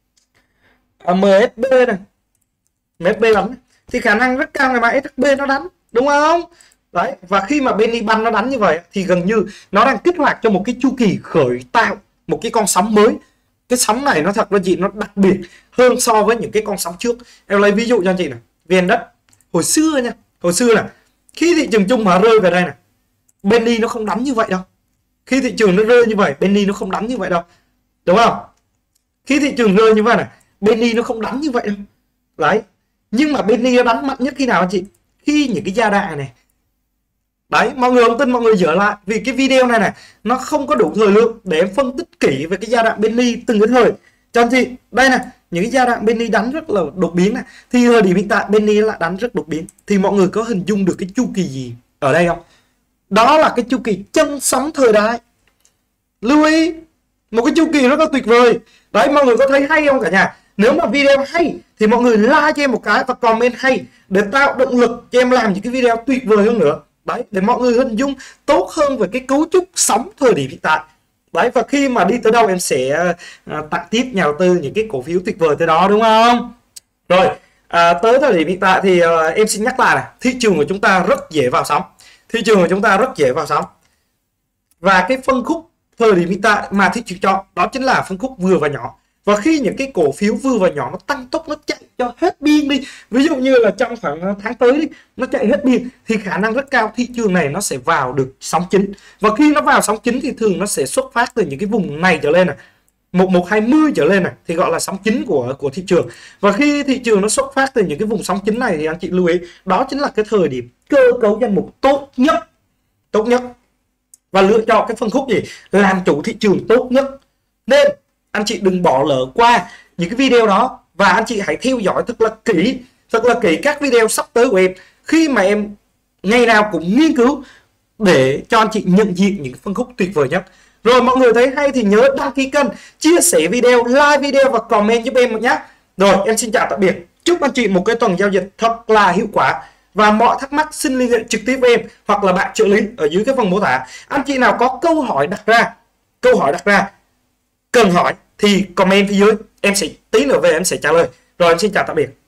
à, em ét bê này, em ét bê đánh thì khả năng rất cao ngày mai ét hát bê nó đánh đúng không? Đấy, và khi mà Penny banh nó đánh như vậy thì gần như nó đang kích hoạt cho một cái chu kỳ khởi tạo một cái con sóng mới. Cái sóng này nó thật là chị, nó đặc biệt hơn so với những cái con sóng trước. Em lấy ví dụ cho anh chị này, vê en đất hồi xưa nha, hồi xưa là khi thị trường chung mà rơi về đây này, Penny nó không đánh như vậy đâu. Khi thị trường nó rơi như vậy, Penny nó không đánh như vậy đâu, đúng không? Khi thị trường rơi như vậy này, Penny nó không đánh như vậy đâu. Đấy, nhưng mà Penny nó đánh mạnh nhất khi nào anh chị? Khi những cái giai đoạn này. Đấy, mọi người không tin mọi người dở lại, vì cái video này này nó không có đủ thời lượng để em phân tích kỹ về cái giai đoạn Penny từng cái thời cho anh chị. Đây này, những cái giai đoạn Penny đánh rất là đột biến này, thì thời điểm hiện tại Penny lại đánh rất đột biến. Thì mọi người có hình dung được cái chu kỳ gì ở đây không? Đó là cái chu kỳ chân sóng thời đại. Lưu ý, một cái chu kỳ rất là tuyệt vời. Đấy, mọi người có thấy hay không cả nhà? Nếu mà video hay thì mọi người like cho em một cái và comment hay để tạo động lực cho em làm những cái video tuyệt vời hơn nữa. Đấy, để mọi người hình dung tốt hơn về cái cấu trúc sóng thời điểm hiện tại. Đấy, và khi mà đi tới đâu em sẽ à, tặng tiếp nhà đầu tư những cái cổ phiếu tuyệt vời tới đó, đúng không? Rồi, à, tới thời điểm hiện tại thì à, em xin nhắc lại này, thị trường của chúng ta rất dễ vào sóng. Thị trường của chúng ta rất dễ vào sóng. Và cái phân khúc thời điểm hiện tại mà thị trường chọn đó chính là phân khúc vừa và nhỏ. Và khi những cái cổ phiếu vừa và nhỏ nó tăng tốc, nó chạy cho hết biên đi, ví dụ như là trong khoảng tháng tới đi, nó chạy hết biên, thì khả năng rất cao thị trường này nó sẽ vào được sóng chính. Và khi nó vào sóng chính thì thường nó sẽ xuất phát từ những cái vùng này trở lên này, một một hai mươi trở lên này thì gọi là sóng chính của của thị trường. Và khi thị trường nó xuất phát từ những cái vùng sóng chính này thì anh chị lưu ý, đó chính là cái thời điểm cơ cấu danh mục tốt nhất, tốt nhất và lựa chọn cái phân khúc gì làm chủ thị trường tốt nhất. Nên anh chị đừng bỏ lỡ qua những cái video đó, và anh chị hãy theo dõi thật là kỹ, thật là kỹ các video sắp tới của em, khi mà em ngày nào cũng nghiên cứu để cho anh chị nhận diện những phân khúc tuyệt vời nhất. Rồi, mọi người thấy hay thì nhớ đăng ký kênh, chia sẻ video, like video và comment giúp em một nhé. Rồi, em xin chào tạm biệt. Chúc anh chị một cái tuần giao dịch thật là hiệu quả. Và mọi thắc mắc xin liên hệ trực tiếp với em hoặc là bạn trợ lý ở dưới cái phần mô tả. Anh chị nào có câu hỏi đặt ra, câu hỏi đặt ra cần hỏi thì comment phía dưới, em sẽ tí nữa về em sẽ trả lời. Rồi, em xin chào tạm biệt.